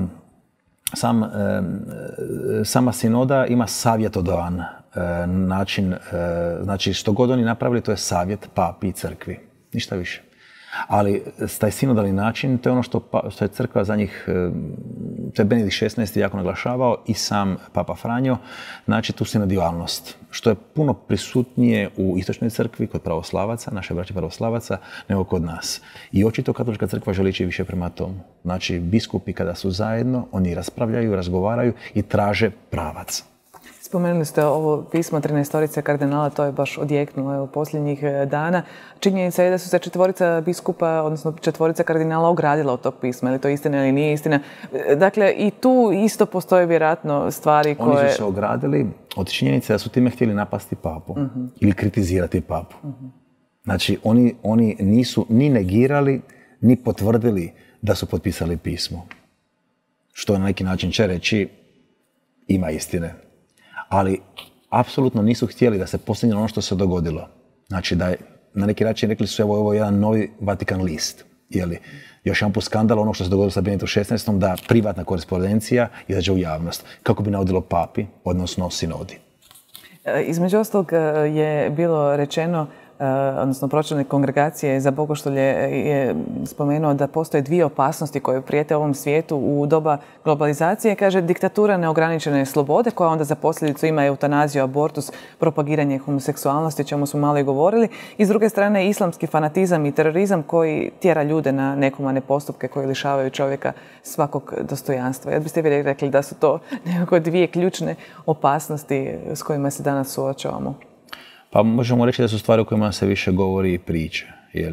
sama sinoda ima savjetodovan način, znači što god oni napravili, to je savjet papi i crkvi, ništa više. Ali taj sinodalni način, to je ono što je crkva za njih, to je Benedikt XVI jako naglašavao i sam Papa Franjo, znači tu sinodijalnost, što je puno prisutnije u istočnoj crkvi kod pravoslavaca, naše braće pravoslavaca, nego kod nas. I očito katolička crkva želi ići više prema tomu. Znači, biskupi kada su zajedno, oni raspravljaju, razgovaraju i traže pravac. Spomenuli ste ovo pismo 13 kardinala, to je baš odjeknulo posljednjih dana. Činjenica je da su se 4 biskupa, odnosno 4 kardinala ogradila od tog pisma. Je li to istina ili nije istina? Dakle, i tu isto postoje vjerojatno stvari koje... Oni su se ogradili od činjenice da su time htjeli napasti papu ili kritizirati papu. Znači, oni nisu ni negirali, ni potvrdili da su potpisali pismo. Što na neki način će reći, ima istine. Ali apsolutno nisu htjeli da se postigne ono što se dogodilo. Znači da je, na neki način rekli su evo ovo je jedan novi Vatikan list. Još jedan put skandal ono što se dogodilo sa Benediktom XVI da privatna korespondencija izađe u javnost. Kako bi naudilo papi, odnosno sinodi. Između ostalog je bilo rečeno, odnosno pročelnik kongregacije za bogoštolje je spomenuo da postoje dvije opasnosti koje prijete ovom svijetu u doba globalizacije. Kaže, diktatura neograničene slobode koja onda za posljedicu ima eutanaziju, abortus, propagiranje homoseksualnosti, o čemu smo malo i govorili. I s druge strane, islamski fanatizam i terorizam koji tjera ljude na nehumane postupke koji lišavaju čovjeka svakog dostojanstva. Jel biste vi rekli da su to nekako dvije ključne opasnosti s kojima se danas suočavamo? Pa možemo reći da su stvari o kojima se više govori i priča.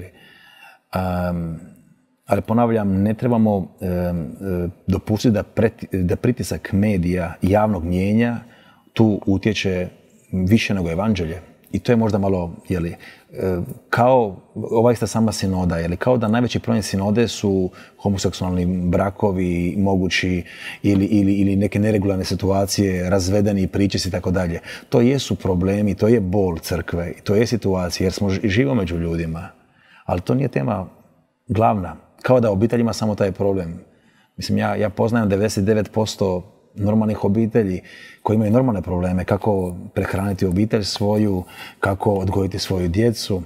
Ali ponavljam, ne trebamo dopustiti da pritisak medija i javnog mnijenja tu utječe više nego evanđelje. I to je možda malo, kao ova ista sama sinoda, kao da najveći problem sinode su homoseksualni brakovi mogući ili neke neregularne situacije, razvedeni pričesi i tako dalje. To jesu problemi, to je bol crkve, to je situacija jer smo živo među ljudima. Ali to nije tema glavna. Kao da obitelj ima samo taj problem. Mislim, ja poznajem 99% normalnih obitelji koji imaju normalne probleme, kako prehraniti obitelj svoju, kako odgojiti svoju djecu,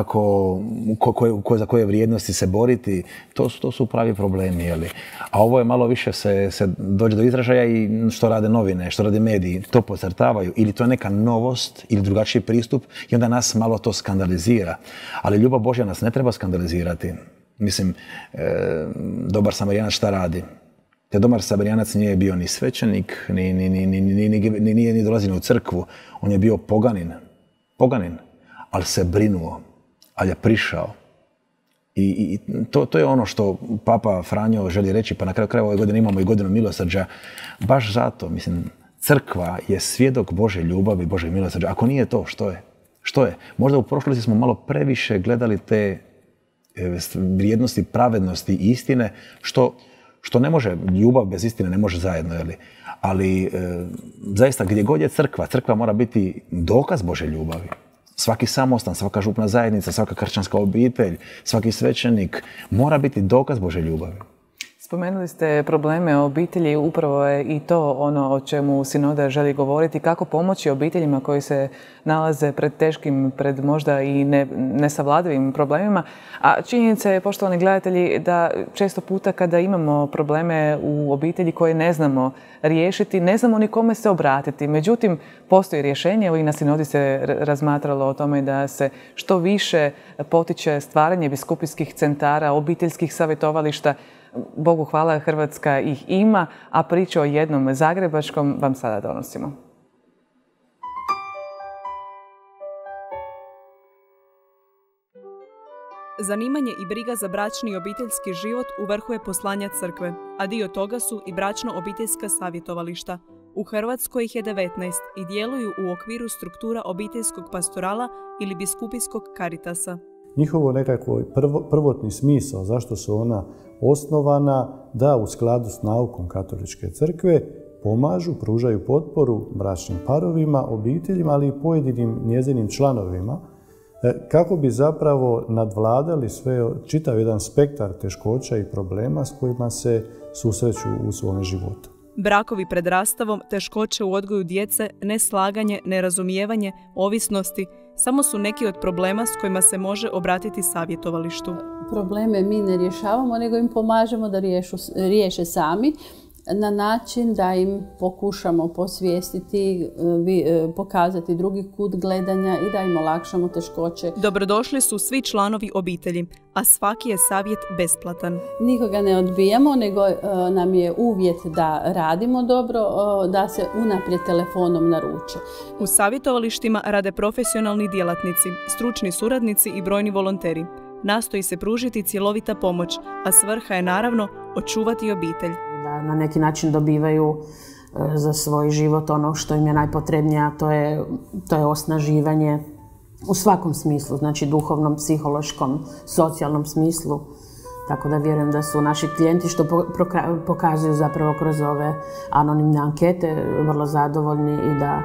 za koje vrijednosti se boriti. To su pravi problemi. A ovo je malo više se dođe do izražaja i što rade novine, što rade mediji, to podcrtavaju. Ili to je neka novost ili drugačiji pristup i onda nas malo to skandalizira. Ali ljubav Božja nas ne treba skandalizirati. Mislim, dobar Samarijanac šta radi? Te dobar Samarijanac nije bio ni svećenik, nije dolazio u crkvu. On je bio poganin, ali se brinuo, ali je prišao. I to je ono što Papa Franjo želi reći, pa na kraju krajeva ove godine imamo i godinu milosrđa. Baš zato, mislim, crkva je svjedok Božje ljubavi, Božje milosrđa. Ako nije to, što je? Možda u prošlosti smo malo previše gledali te vrijednosti, pravednosti i istine, što ne može, ljubav bez istine ne može zajedno, ali zaista gdje god je crkva mora biti dokaz Božje ljubavi. Svaki samostan, svaka župna zajednica, svaka kršćanska obitelj, svaki svećenik mora biti dokaz Božje ljubavi. Spomenuli ste probleme obitelji, upravo je i to ono o čemu Sinoda želi govoriti, kako pomoći obiteljima koji se nalaze pred teškim, pred možda i nesavladivim problemima. A činjenica je, poštovani gledatelji, da često puta kada imamo probleme u obitelji koje ne znamo riješiti, ne znamo ni kome se obratiti. Međutim, postoji rješenje, evo i na Sinodi se razmatralo o tome da se što više potiče stvaranje biskupijskih centara, obiteljskih savjetovališta. Bogu hvala, Hrvatska ih ima, a priču o jednom zagrebačkom vam sada donosimo. Zanimanje i briga za bračni i obiteljski život u vrhu je poslanja crkve, a dio toga su i bračno-obiteljska savjetovališta. U Hrvatskoj ih je 19 i djeluju u okviru struktura obiteljskog pastorala ili biskupijskog karitasa. Njihovo nekako prvotni smisao zašto su ona osnovana da u skladu s naukom Katoličke crkve pomažu, pružaju potporu bračnim parovima, obiteljima, ali i pojedinim njezinim članovima kako bi zapravo nadvladali čitav jedan spektar teškoća i problema s kojima se susreću u svome životu. Brakovi pred rastavom, teškoće u odgoju djece, neslaganje, nerazumijevanje, ovisnosti samo su neki od problema s kojima se može obratiti savjetovalištu. Probleme mi ne rješavamo, nego im pomažemo da riješe sami na način da im pokušamo posvijestiti, pokazati drugi kut gledanja i da im olakšamo teškoće. Dobrodošli su svi članovi obitelji, a svaki je savjet besplatan. Nikoga ne odbijamo, nego nam je uvjet da radimo dobro, da se unaprijed telefonom naruče. U savjetovalištima rade profesionalni djelatnici, stručni suradnici i brojni volonteri. Nastoji se pružiti cjelovita pomoć, a svrha je naravno očuvati obitelj. Da na neki način dobivaju za svoj život ono što im je najpotrebnije, a to je osnaživanje u svakom smislu, znači duhovnom, psihološkom, socijalnom smislu. Tako da vjerujem da su naši klijenti, što pokazuju zapravo kroz ove anonimne ankete, vrlo zadovoljni i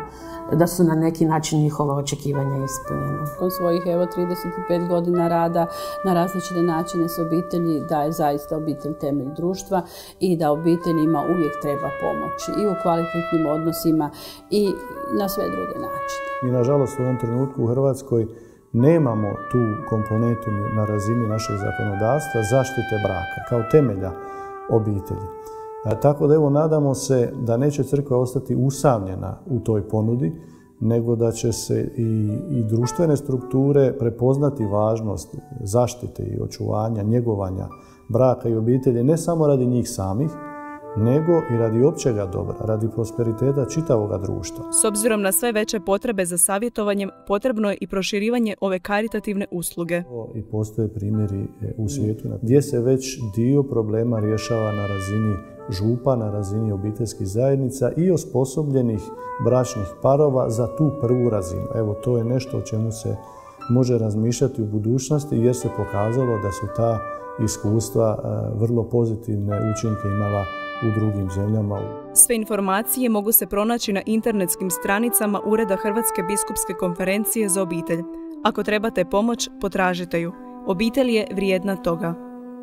da su na neki način njihova očekivanja ispunjena. Nakon svojih 35 godina rada na različite načine s obitelji, da je zaista obitelj temelj društva i da obiteljima uvijek treba pomoći i u kvalitetnim odnosima i na sve druge načine. Mi, nažalost, u ovom trenutku u Hrvatskoj nemamo tu komponentu na razini našeg zakonodavstva zaštite braka kao temelja obitelji. Tako da evo nadamo se da neće crkva ostati usamljena u toj ponudi, nego da će se i društvene strukture prepoznati važnost zaštite i očuvanja, njegovanja braka i obitelji, ne samo radi njih samih, nego i radi općega dobra, radi prosperiteta čitavoga društva. S obzirom na sve veće potrebe za savjetovanjem, potrebno je i proširivanje ove karitativne usluge. I postoje primjeri u svijetu gdje se već dio problema rješava na razini župa, na razini obiteljskih zajednica i osposobljenih bračnih parova za tu prvu razinu. Evo, to je nešto o čemu se može razmišljati u budućnosti jer se pokazalo da su ta iskustva vrlo pozitivne učinke imala u drugim zemljama. Sve informacije mogu se pronaći na internetskim stranicama Ureda Hrvatske biskupske konferencije za obitelj. Ako trebate pomoć, potražite ju. Obitelj je vrijedna toga.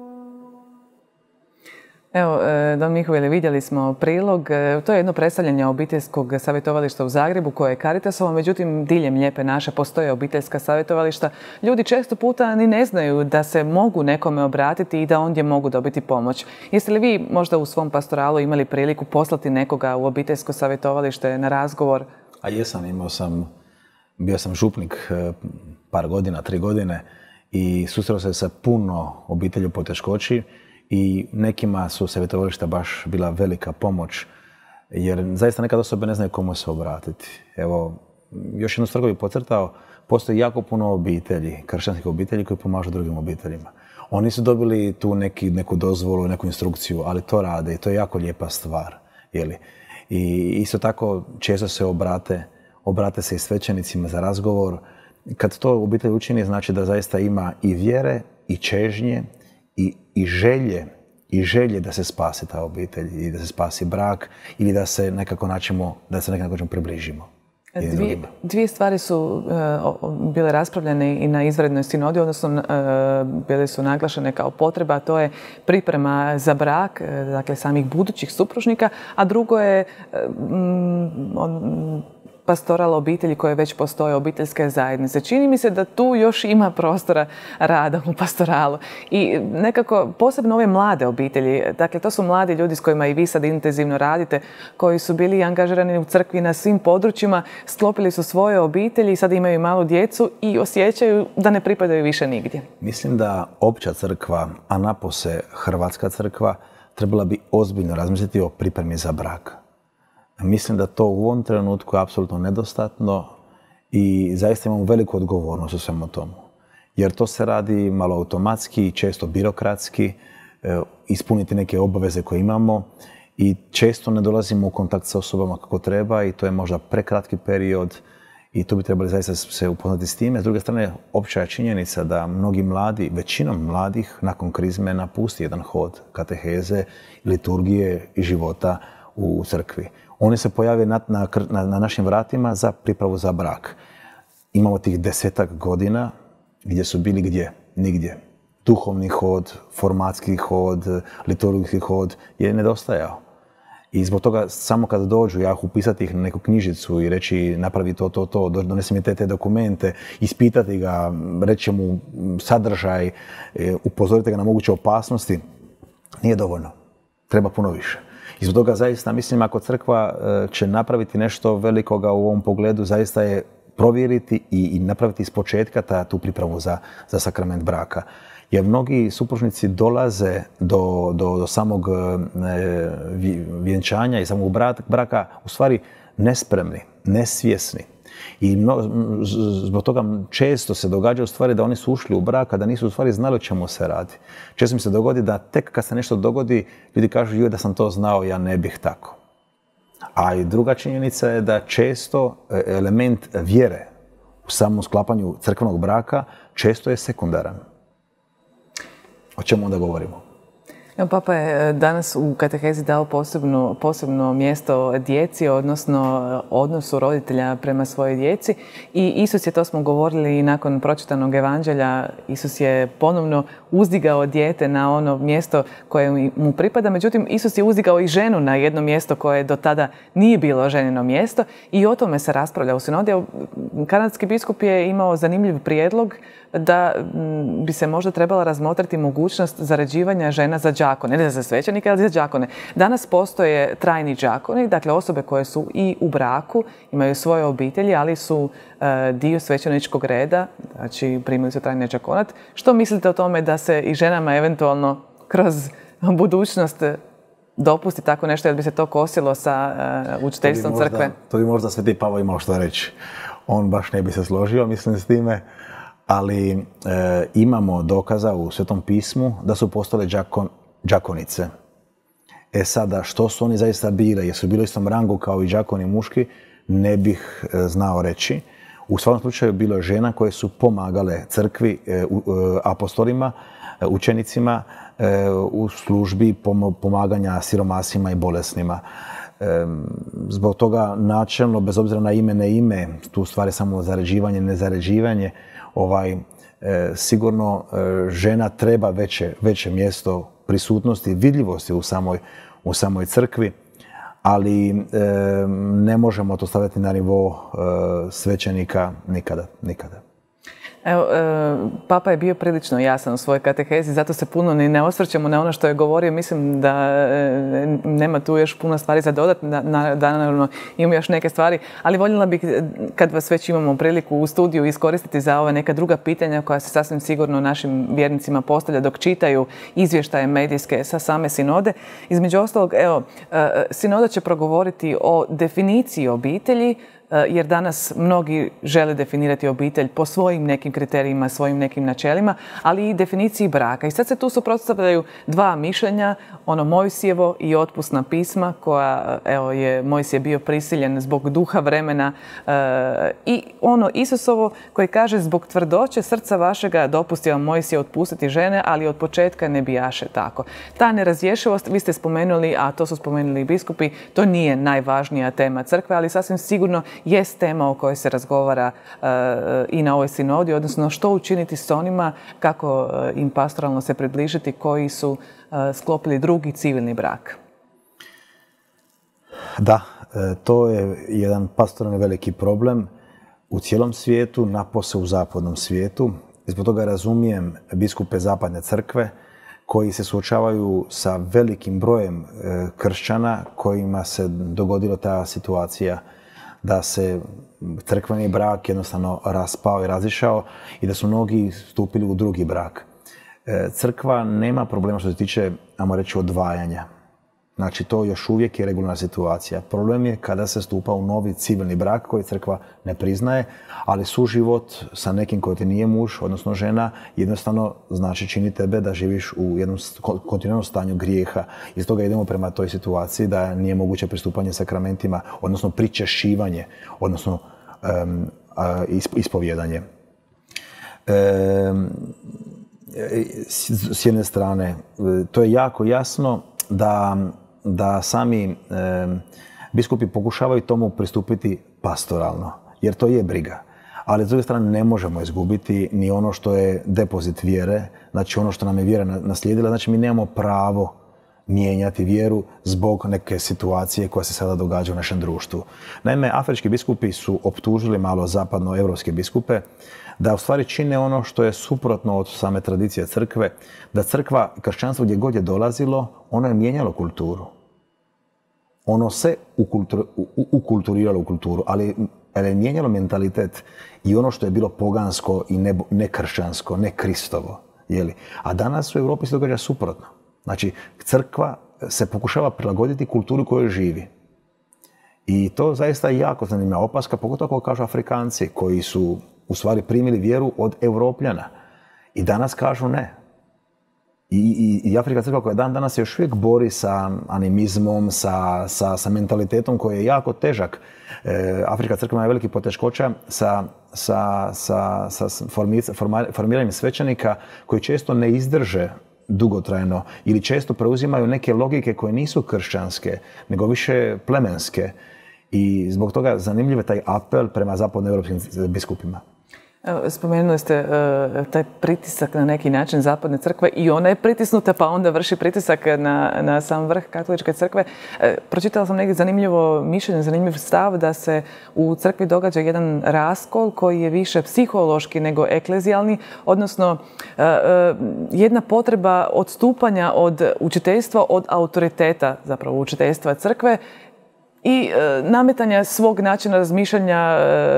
Evo, Don Mihovile, vidjeli smo prilog. To je jedno predstavljanje obiteljskog savjetovališta u Zagrebu koje je Caritasovo, međutim diljem Lijepe naše postoje obiteljska savjetovališta. Ljudi često puta ni ne znaju da se mogu nekome obratiti i da ondje mogu dobiti pomoć. Jeste li vi možda u svom pastoralu imali priliku poslati nekoga u obiteljsko savjetovalište na razgovor? A jesam, bio sam župnik par godina, 3 godine i susreo se sa puno obitelji u poteškoći. I nekima su savjetovališta baš bila velika pomoć, jer zaista nekad osobe ne znaju komu se obratiti. Evo, još jednu stvar koju bih podcrtao, postoji jako puno obitelji, kršćanskih obitelji koji pomažu drugim obiteljima. Oni su dobili tu neku dozvolu, neku instrukciju, ali to rade i to je jako lijepa stvar. I isto tako često se obrate se i svećenicima za razgovor. Kad to obitelj učini, znači da zaista ima i vjere, i čežnje, i želje da se spasi ta obitelj i da se spasi brak ili da se nekako naćemo približimo. Dvije stvari su bile raspravljene i na izvanrednoj sinodi, odnosno bile su naglašene kao potreba, a to je priprema za brak, dakle samih budućih supružnika, a drugo je pastoral obitelji koje već postoje, obiteljske zajednice. Čini mi se da tu još ima prostora rada u pastoralu. I nekako, posebno ove mlade obitelji, dakle to su mladi ljudi s kojima i vi sad intenzivno radite, koji su bili angažirani u crkvi na svim područjima, sklopili su svoje obitelji, sad imaju malu djecu i osjećaju da ne pripadaju više nigdje. Mislim da opća crkva, a napose Hrvatska crkva, trebala bi ozbiljno razmisliti o pripremi za brak. Mislim da to u ovom trenutku je apsolutno nedostatno i zaista imamo veliku odgovornost u svemu tomu. Jer to se radi malo automatski i često birokratski, ispuniti neke obaveze koje imamo i često ne dolazimo u kontakt sa osobama kako treba i to je možda prekratki period i tu bi trebali zaista se upoznati s time. S druge strane, opća je činjenica da mnogi mladi, većinom mladih, nakon krizme napusti jedan hod kateheze, liturgije i života u crkvi. Oni se pojave na našim vratima za pripravu za brak. Imamo tih 10-ak godina gdje su bili gdje? Nigdje. Duhovni hod, formatski hod, liturgijski hod je nedostajao. I zbog toga samo kad dođu, ja upisati ih na neku knjižicu i reći napravi to, donesi mi te dokumente, ispitati ga, reći mu sadržaj, upozoriti ga na moguće opasnosti, nije dovoljno. Treba puno više. I zbog toga zaista mislim ako crkva će napraviti nešto velikoga u ovom pogledu, zaista je provjeriti i napraviti iz početka tu pripravu za sakrament braka. Jer mnogi supružnici dolaze do samog vjenčanja i samog braka u stvari nespremni, nesvjesni. I zbog toga često se događa u stvari da oni su ušli u brak, a da nisu u stvari znali o čemu se radi. Često mi se dogodi da tek kad se nešto dogodi, ljudi kažu joj da sam to znao, ja ne bih tako. A i druga činjenica je da često element vjere u samom sklapanju crkvenog braka često je sekundaran. O čemu onda govorimo? Papa je danas u katehezi dao posebno mjesto djeci, odnosno odnosu roditelja prema svojoj djeci. I Isus je, to smo govorili i nakon pročitanog evanđelja, Isus je ponovno uzdigao dijete na ono mjesto koje mu pripada. Međutim, Isus je uzdigao i ženu na jedno mjesto koje do tada nije bilo ženino mjesto i o tome se raspravlja u sinodi. Kanadski biskup je imao zanimljiv prijedlog da bi se možda trebala razmotriti mogućnost zaređivanja žena za đakone, ne za svećenike, ali za đakone. Danas postoje trajni đakoni, dakle osobe koje su i u braku, imaju svoje obitelji, ali su dio svećeničkog reda, znači primili su trajni đakonat. Što mislite o tome da se i ženama eventualno kroz budućnost dopusti tako nešto, jer bi se to kosilo sa učiteljstvom crkve? To bi možda Sveti Pavao imao što reći. On baš ne bi se složio, mislim, s time. Ali imamo dokaza u Svetom pismu da su postale đakonice. Sada, što su oni zaista bile, jesu bili u istom rangu kao i đakoni muški, ne bih znao reći. U svakom slučaju bilo je žena koje su pomagale crkvi, apostolima, učenicima u službi pomaganja siromasima i bolesnima. Zbog toga načelno, bez obzira na ime, ne ime, tu stvari samo zaređivanje, nezaređivanje, sigurno žena treba veće mjesto prisutnosti, vidljivosti u samoj crkvi, ali ne možemo to staviti na nivo svećenika nikada. Evo, Papa je bio prilično jasan u svojoj katehezi, zato se puno ni ne osvrćemo na ono što je govorio. Mislim da nema tu još puno stvari za dodati, da naravno imamo još neke stvari, ali voljela bih, kad vas već imamo priliku u studiju, iskoristiti za ova neka druga pitanja koja se sasvim sigurno našim vjernicima postavlja dok čitaju izvještaje medijske sa same sinode. Između ostalog, evo, sinoda će progovoriti o definiciji obitelji, jer danas mnogi žele definirati obitelj po svojim nekim kriterijima, svojim nekim načelima, ali i definiciji braka. I sad se tu suprotstavljaju dva mišljenja, ono Mojsijevo i otpusna pisma, koja, evo, je Mojsije bio prisiljen zbog duha vremena, i ono Isusovo koji kaže: zbog tvrdoće srca vašega dopusti vam Mojsije otpustiti žene, ali od početka ne bijaše tako. Ta nerazrješivost, vi ste spomenuli, a to su spomenuli i biskupi, to nije najvažnija tema crkve, ali sasvim sigurno jest tema o kojoj se razgovara i na ovoj sinodi, odnosno što učiniti s onima, kako im pastoralno se približiti, koji su sklopili drugi civilni brak. Da, to je jedan pastoralni veliki problem u cijelom svijetu, napose u zapadnom svijetu. Zbog toga razumijem biskupe zapadne crkve koji se suočavaju sa velikim brojem kršćana kojima se dogodila ta situacija da se crkveni brak jednostavno raspao i razišao i da su mnogi stupili u drugi brak. Crkva nema problema što se tiče, ajmo reći, odvajanja. Znači, to još uvijek je regularna situacija. Problem je kada se stupa u novi civilni brak koji crkva ne priznaje, ali suživot sa nekim koji ti nije muž, odnosno žena, jednostavno znači čini tebe da živiš u jednom kontinuiranom stanju grijeha. Iz toga idemo prema toj situaciji da nije moguće pristupanje sakramentima, odnosno pričešćivanje, odnosno ispovjedanje. S jedne strane, to je jako jasno da sami biskupi pokušavaju tomu pristupiti pastoralno, jer to je briga. Ali s druge strane ne možemo izgubiti ni ono što je depozit vjere, znači ono što nam je vjera naslijedila, znači mi nemamo pravo mijenjati vjeru zbog neke situacije koja se sada događa u našem društvu. Naime, afrički biskupi su optužili malo zapadnoevropske biskupe da u stvari čine ono što je suprotno od same tradicije crkve, da crkva, kršćanstvo gdje god je dolazilo, ono je mijenjalo kulturu. Ono se ukulturiralo u kulturu, ali je mijenjalo mentalitet i ono što je bilo pogansko i nekršćansko, ne Kristovo. A danas u Europi se događa suprotno. Znači, crkva se pokušava prilagoditi kulturi kojoj živi. I to zaista je jako zanimljiva opaska, pogotovo ako kažu Afrikanci koji su u stvari primili vjeru od Europljana. I danas kažu ne. I Afrika crkva koja dan danas se još uvijek bori sa animizmom, sa mentalitetom koji je jako težak. Afrika crkva ima veliki poteškoća sa formiranjem svećenika koji često ne izdrže dugotrajno ili često preuzimaju neke logike koje nisu kršćanske, nego više plemenske. I zbog toga zanimljiv je taj apel prema zapadnoevropskim biskupima. Spomenuli ste taj pritisak na neki način zapadne crkve i ona je pritisnuta pa onda vrši pritisak na sam vrh katoličke crkve. Pročitala sam negdje zanimljivo mišljenje, zanimljiv stav da se u crkvi događa jedan raskol koji je više psihološki nego eklezijalni, odnosno jedna potreba odstupanja od učiteljstva, od autoriteta zapravo učiteljstva crkve i nametanja svog načina razmišljanja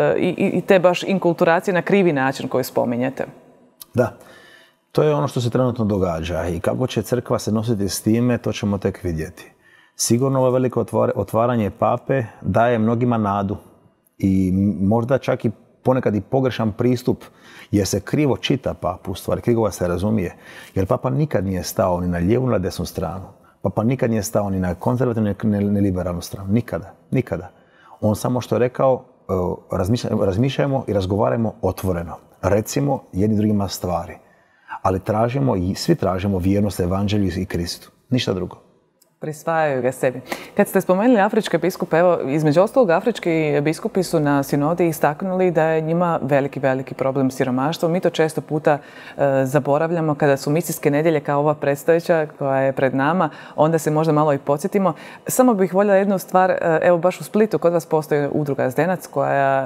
i te baš inkulturacije na krivi način koji spominjete. Da, to je ono što se trenutno događa i kako će crkva se nositi s time, to ćemo tek vidjeti. Sigurno ovo veliko otvaranje pape daje mnogima nadu i možda čak i ponekad i pogrešan pristup jer se krivo čita papu, u stvari krivo se razumije. Jer papa nikad nije stao ni na lijevu ni na desnu stranu. Papa nikad nije stao ni na konzervativnu ni liberalnu stranu. Nikada. Nikada. On samo što je rekao, razmišljajmo i razgovarajmo otvoreno. Recimo jedni drugima stvari. Ali tražimo i svi tražimo vjernost Evanđelju i Kristu. Ništa drugo. Prisvajaju ga sebi. Kad ste spomenuli afričke biskupe, evo, između ostalog, afrički biskupi su na sinodi istaknuli da je njima veliki problem siromaštva. Mi to često puta zaboravljamo kada su misijske nedjelje kao ova predstojeća koja je pred nama, onda se možda malo i podsjetimo. Samo bih voljela jednu stvar, evo baš u Splitu kod vas postoji udruga Zdenac koja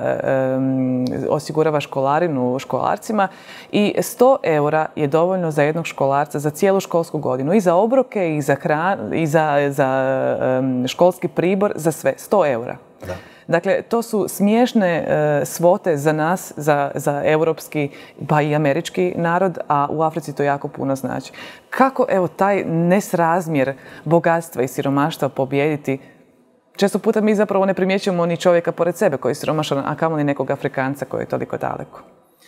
osigurava školarinu školarcima i 100 eura je dovoljno za jednog školarca za cijelu školsku godinu. I za obroke, i za hranu, i za školski pribor, za sve. 100 eura. Da. Dakle, to su smiješne svote za nas, za europski, pa i američki narod, a u Africi to jako puno znači. Kako, evo, taj nesrazmjer bogatstva i siromaštva pobijediti? Često puta mi zapravo ne primjećujemo ni čovjeka pored sebe koji je siromašan, a kamoli nekog Afrikanca koji je toliko daleko.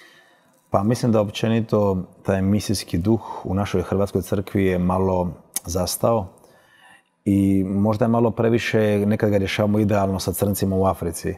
Pa mislim da općenito taj misijski duh u našoj Hrvatskoj crkvi je malo zastao. I možda je malo previše, nekad ga rješavamo idealno sa crncima u Africi.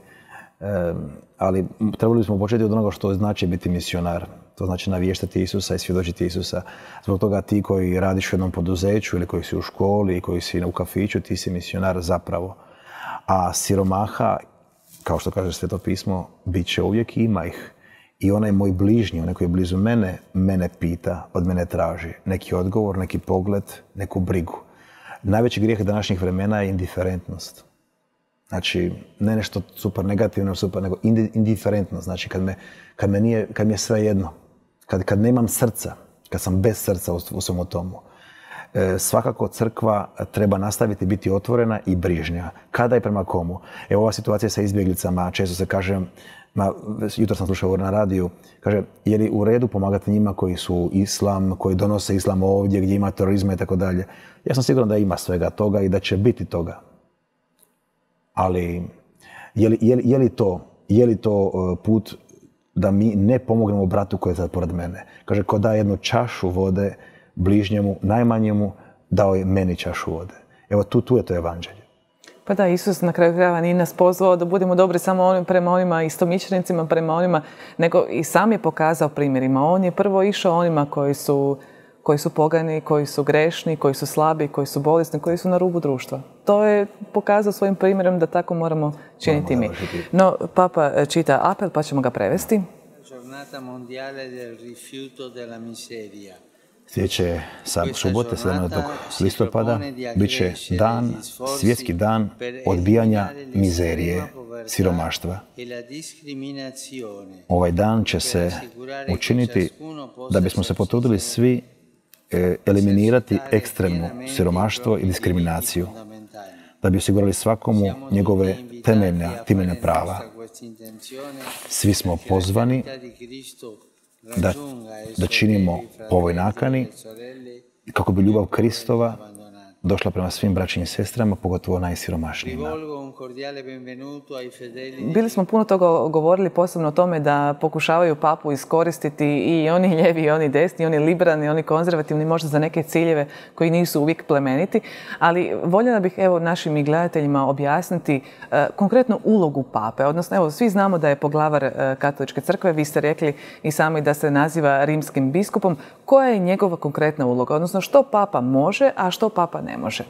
Ali trebali bismo početi od onoga što znači biti misionar. To znači navještati Isusa i svjedočiti Isusa. Zbog toga ti koji radiš u jednom poduzeću ili koji si u školi i koji si u kafiću, ti si misionar zapravo. A siromaha, kao što kaže Sveto pismo, bit će uvijek i ima ih. I onaj moj bližnji, onaj koji je blizu mene, mene pita, od mene traži neki odgovor, neki pogled, neku brigu. Najveći grijeh današnjih vremena je indiferentnost. Znači, ne nešto super negativno, nego indiferentnost. Znači, kad mi je sve jedno, kad nemam srca, kad sam bez srca u svemu tomu. Svakako crkva treba nastaviti biti otvorena i brižnja. Kada i prema komu? Evo ova situacija sa izbjeglicama, često se kaže, jutro sam slušao na radiju, kaže, je li u redu pomagati njima koji su islam, koji donose islam ovdje, gdje ima terorizma i tako dalje. Ja sam siguran da ima svega toga i da će biti toga. Ali, je li to put da mi ne pomognemo bratu koji je sad pored mene? Kaže, ko da jednu čašu vode bližnjemu, najmanjemu, dao je meni čašu vode. Evo, tu je to evanđelje. Pa da, Isus na kraju krajeva nije nas pozvao da budemo dobri samo prema onima istomišljenicima, prema onima, nego i sam je pokazao primjerima. On je prvo išao onima koji su pogani, koji su grešni, koji su slabi, koji su bolesni, koji su na rubu društva. To je pokazao svojim primjerom da tako moramo činiti mi. No, Papa čita apel, pa ćemo ga prevesti. Sljedeće subote, 17. listopada, bit će svjetski dan odbijanja mizerije, siromaštva. Ovaj dan će se učiniti da bismo se potrudili svi eliminirati ekstremno siromaštvo i diskriminaciju, da bi osigurali svakomu njegove temeljna prava. Svi smo pozvani da činimo po ovoj nakani kako bi ljubav Kristova došla prema svim braćim i sestrama, pogotovo najsiromašnijima. Bili smo puno toga govorili, posebno o tome da pokušavaju papu iskoristiti i oni lijevi, i oni desni, i oni liberalni, i oni konzervativni, možda za neke ciljeve koji nisu uvijek plemeniti, ali voljela bih našim i gledateljima objasniti konkretno ulogu pape. Odnosno, svi znamo da je poglavar Katoličke crkve, vi ste rekli i sami da se naziva rimskim biskupom. koja je njegova konkretna uloga? Odnosno, što papa može, a što papa ne može?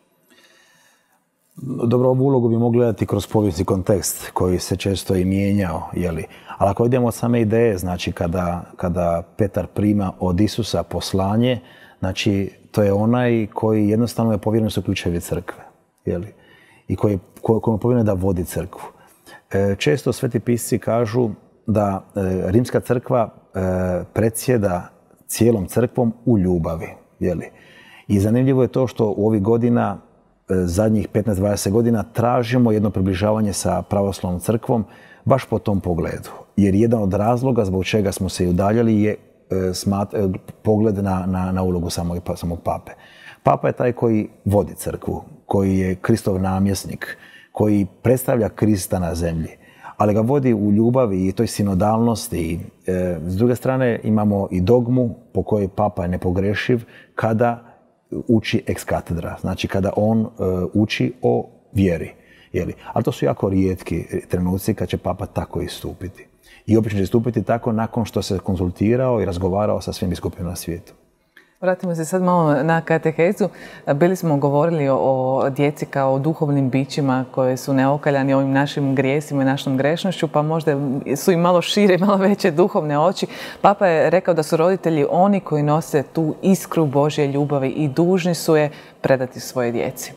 Dobro, ovu ulogu bi mogli gledati kroz povijesni kontekst koji se često i mijenjao, jeli? Ali ako idemo od same ideje, znači kada Petar prima od Isusa poslanje, znači to je onaj koji jednostavno je povjeren su ključevi crkve, jeli? I koji je povjeren da vodi crkvu. Često sveti pisci kažu da rimska crkva predsjeda cijelom crkvom u ljubavi, jeli? I zanimljivo je to što u ovih godina, zadnjih 15-20 godina, tražimo jedno približavanje sa pravoslavnom crkvom baš po tom pogledu. Jer jedan od razloga zbog čega smo se i udaljali je pogled na ulogu samog pape. Papa je taj koji vodi crkvu, koji je Kristov namjesnik, koji predstavlja Krista na zemlji, ali ga vodi u ljubavi i toj sinodalnosti. S druge strane imamo i dogmu po kojoj papa je nepogrešiv kada uči ex katedra, znači kada on uči o vjeri. Jeli? Ali to su jako rijetki trenuci kad će papa tako istupiti. I obično će istupiti tako nakon što se konzultirao i razgovarao sa svim biskupima na svijetu. Vratimo se sad malo na katehezu. Bili smo govorili o djeci kao duhovnim bićima koje su neokaljani ovim našim grijesima i našom grešnošću, pa možda su im malo šire, malo veće duhovne oči. Papa je rekao da su roditelji oni koji nose tu iskru Božje ljubavi i dužni su je predati svoje djeci.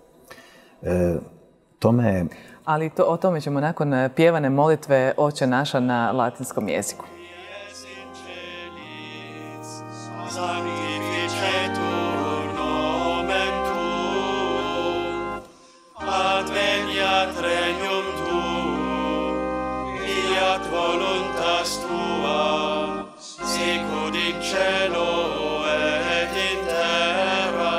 Ali o tome ćemo nakon pjevane molitve Oče naša na latinskom jeziku. Sanctificetur nomen tuum, adveniat regnum tuum, fiat voluntas tua, sicut in cielo et in terra.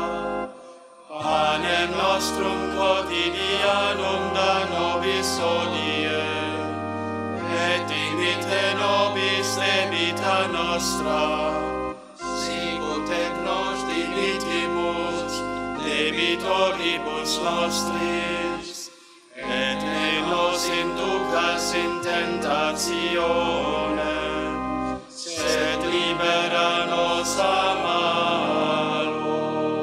Panem nostrum quotidianum da nobis hodie, et dimitte nobis debita nostra, et nos dimitimus debitoribus nostris, et ne nos inducas in tentationem, sed libera nos a malo.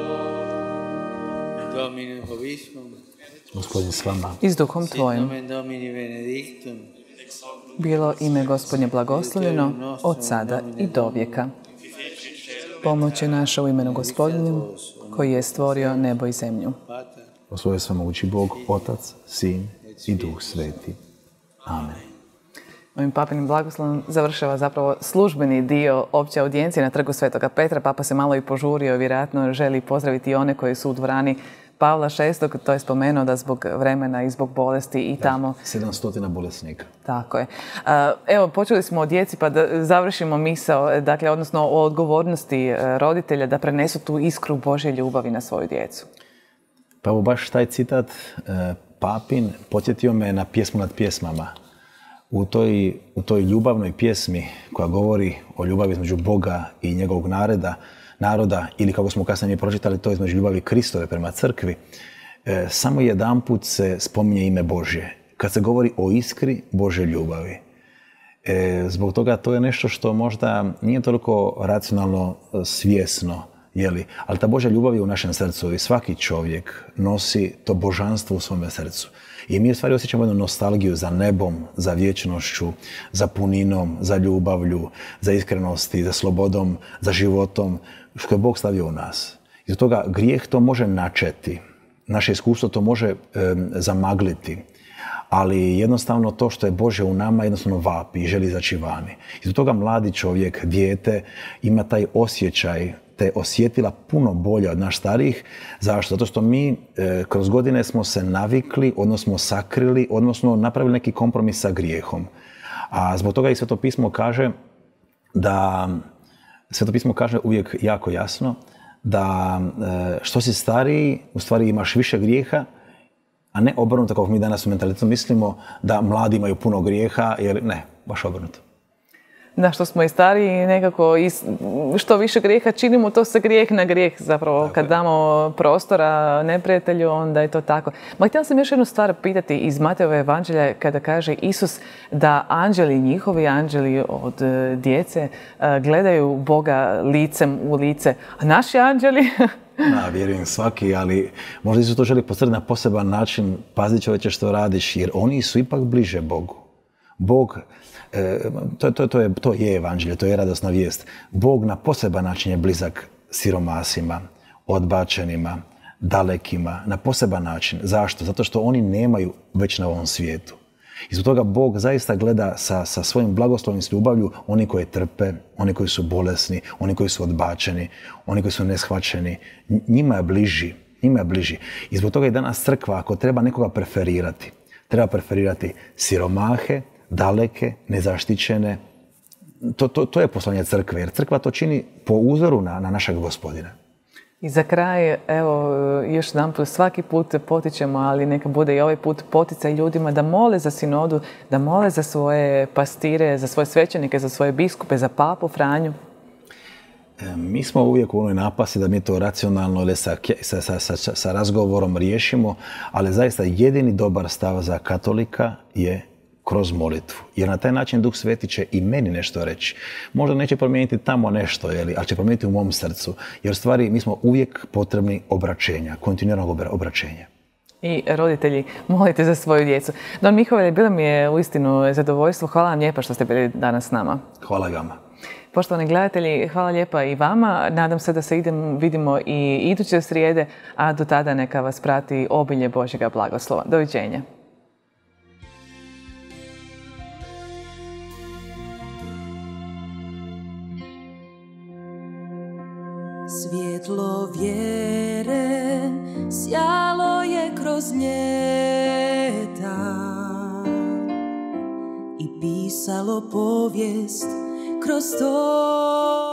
Domine vobiscum. Gospodin s vama. I s duhom tvojim. Domini benedictum. Bilo ime Gospodnje blagoslovljeno od sada i do vijeka. Pomoć je naša u imenu Gospodnjem, koji je stvorio nebo i zemlju. Osvoje svemogući Bog, Otac, Sin i Duh Sveti. Amen. Ovim papinim blagoslovom završava zapravo službeni dio opće audijencije na Trgu Svetoga Petra. Papa se malo i požurio, vjerojatno želi pozdraviti one koji su u dvorani Pavla VI. To je spomenuo da zbog vremena i zbog bolesti i tamo... 700 bolesnika. Tako je. Evo, počeli smo o djeci, pa da završimo misao, dakle, odnosno o odgovornosti roditelja da prenesu tu iskru Božje ljubavi na svoju djecu. Pa evo baš taj citat papin podsjetio me na pjesmu nad pjesmama. U toj ljubavnoj pjesmi koja govori o ljubavi između Boga i njegovog naroda, ili kako smo kasnije pročitali, to je između ljubavi Kristove prema crkvi, samo jedanput se spominje ime Božje. Kad se govori o iskri Božje ljubavi. Zbog toga to je nešto što možda nije toliko racionalno svjesno, ali ta Božja ljubav je u našem srcu i svaki čovjek nosi to božanstvo u svome srcu. I mi u stvari osjećamo jednu nostalgiju za nebom, za vječnošću, za puninom, za ljubavlju, za iskrenosti, za slobodom, za životom, što je Bog stavio u nas. I zbog toga grijeh to može načeti, naše iskustvo to može zamagliti, ali jednostavno to što je Božje u nama jednostavno vapi i želi izaći vani. I zbog toga mladi čovjek, dijete, ima taj osjećaj, te osjetila puno bolje od naš starijih. Zašto? Zato što mi kroz godine smo se navikli, odnosno sakrili, odnosno napravili neki kompromis sa grijehom. A zbog toga i Sveto pismo kaže uvijek jako jasno da što si stariji, u stvari imaš više grijeha, a ne obrnuto kako mi danas u mentalitetu mislimo da mladi imaju puno grijeha, jer ne, baš obrnuto. Da, što smo i stariji i nekako što više grijeha činimo, to se grijeh na grijeh zapravo. Kad damo prostora neprijatelju, onda je to tako. Ma htjela sam još jednu stvar pitati iz Matejove evanđelja kada kaže Isus da anđeli, njihovi anđeli od djece, gledaju Boga licem u lice. A naši anđeli... Da, vjerujem svaki, ali možda Isus to želi postaviti na poseban način. Pazi čovječe što radiš, jer oni su ipak bliže Bogu. Bog, to je evanđelje, to je radosna vijest. Bog na poseban način je blizak siromasima, odbačenima, dalekima, na poseban način. Zašto? Zato što oni nemaju već na ovom svijetu. I zbog toga Bog zaista gleda sa svojim blagoslovom s ljubavlju oni koji trpe, oni koji su bolesni, oni koji su odbačeni, oni koji su neshvaćeni. Njima je bliži, njima je bliži. I zbog toga i danas crkva, ako treba nekoga preferirati, treba preferirati siromahe, daleke, nezaštićene. To je poslanje crkve, jer crkva to čini po uzoru na našeg Gospodina. I za kraj, evo, još jedan put, svaki put potičemo, ali neka bude i ovaj put poticaj ljudima da mole za sinodu, da mole za svoje pastire, za svoje svećenike, za svoje biskupe, za papu Franju. Mi smo uvijek u onoj napasti da mi to racionalno ili sa razgovorom riješimo, ali zaista jedini dobar stav za katolika je kroz molitvu. Jer na taj način Duh Sveti će i meni nešto reći. Možda neće promijeniti tamo nešto, ali će promijeniti u mom srcu. Jer u stvari mi smo uvijek potrebni obraćenja, kontinuiranog obraćenja. I roditelji, molite za svoju djecu. Don Mihovele, bilo mi je uistinu zadovoljstvo. Hvala vam lijepa što ste bili danas s nama. Hvala vama. Poštovani gledatelji, hvala lijepa i vama. Nadam se da se vidimo i iduće srijede, a do tada neka vas prati obilje Božjega blagoslova. Doviđenja. Svjetlo vjere sjalo je kroz ljeta i pisalo povijest kroz to.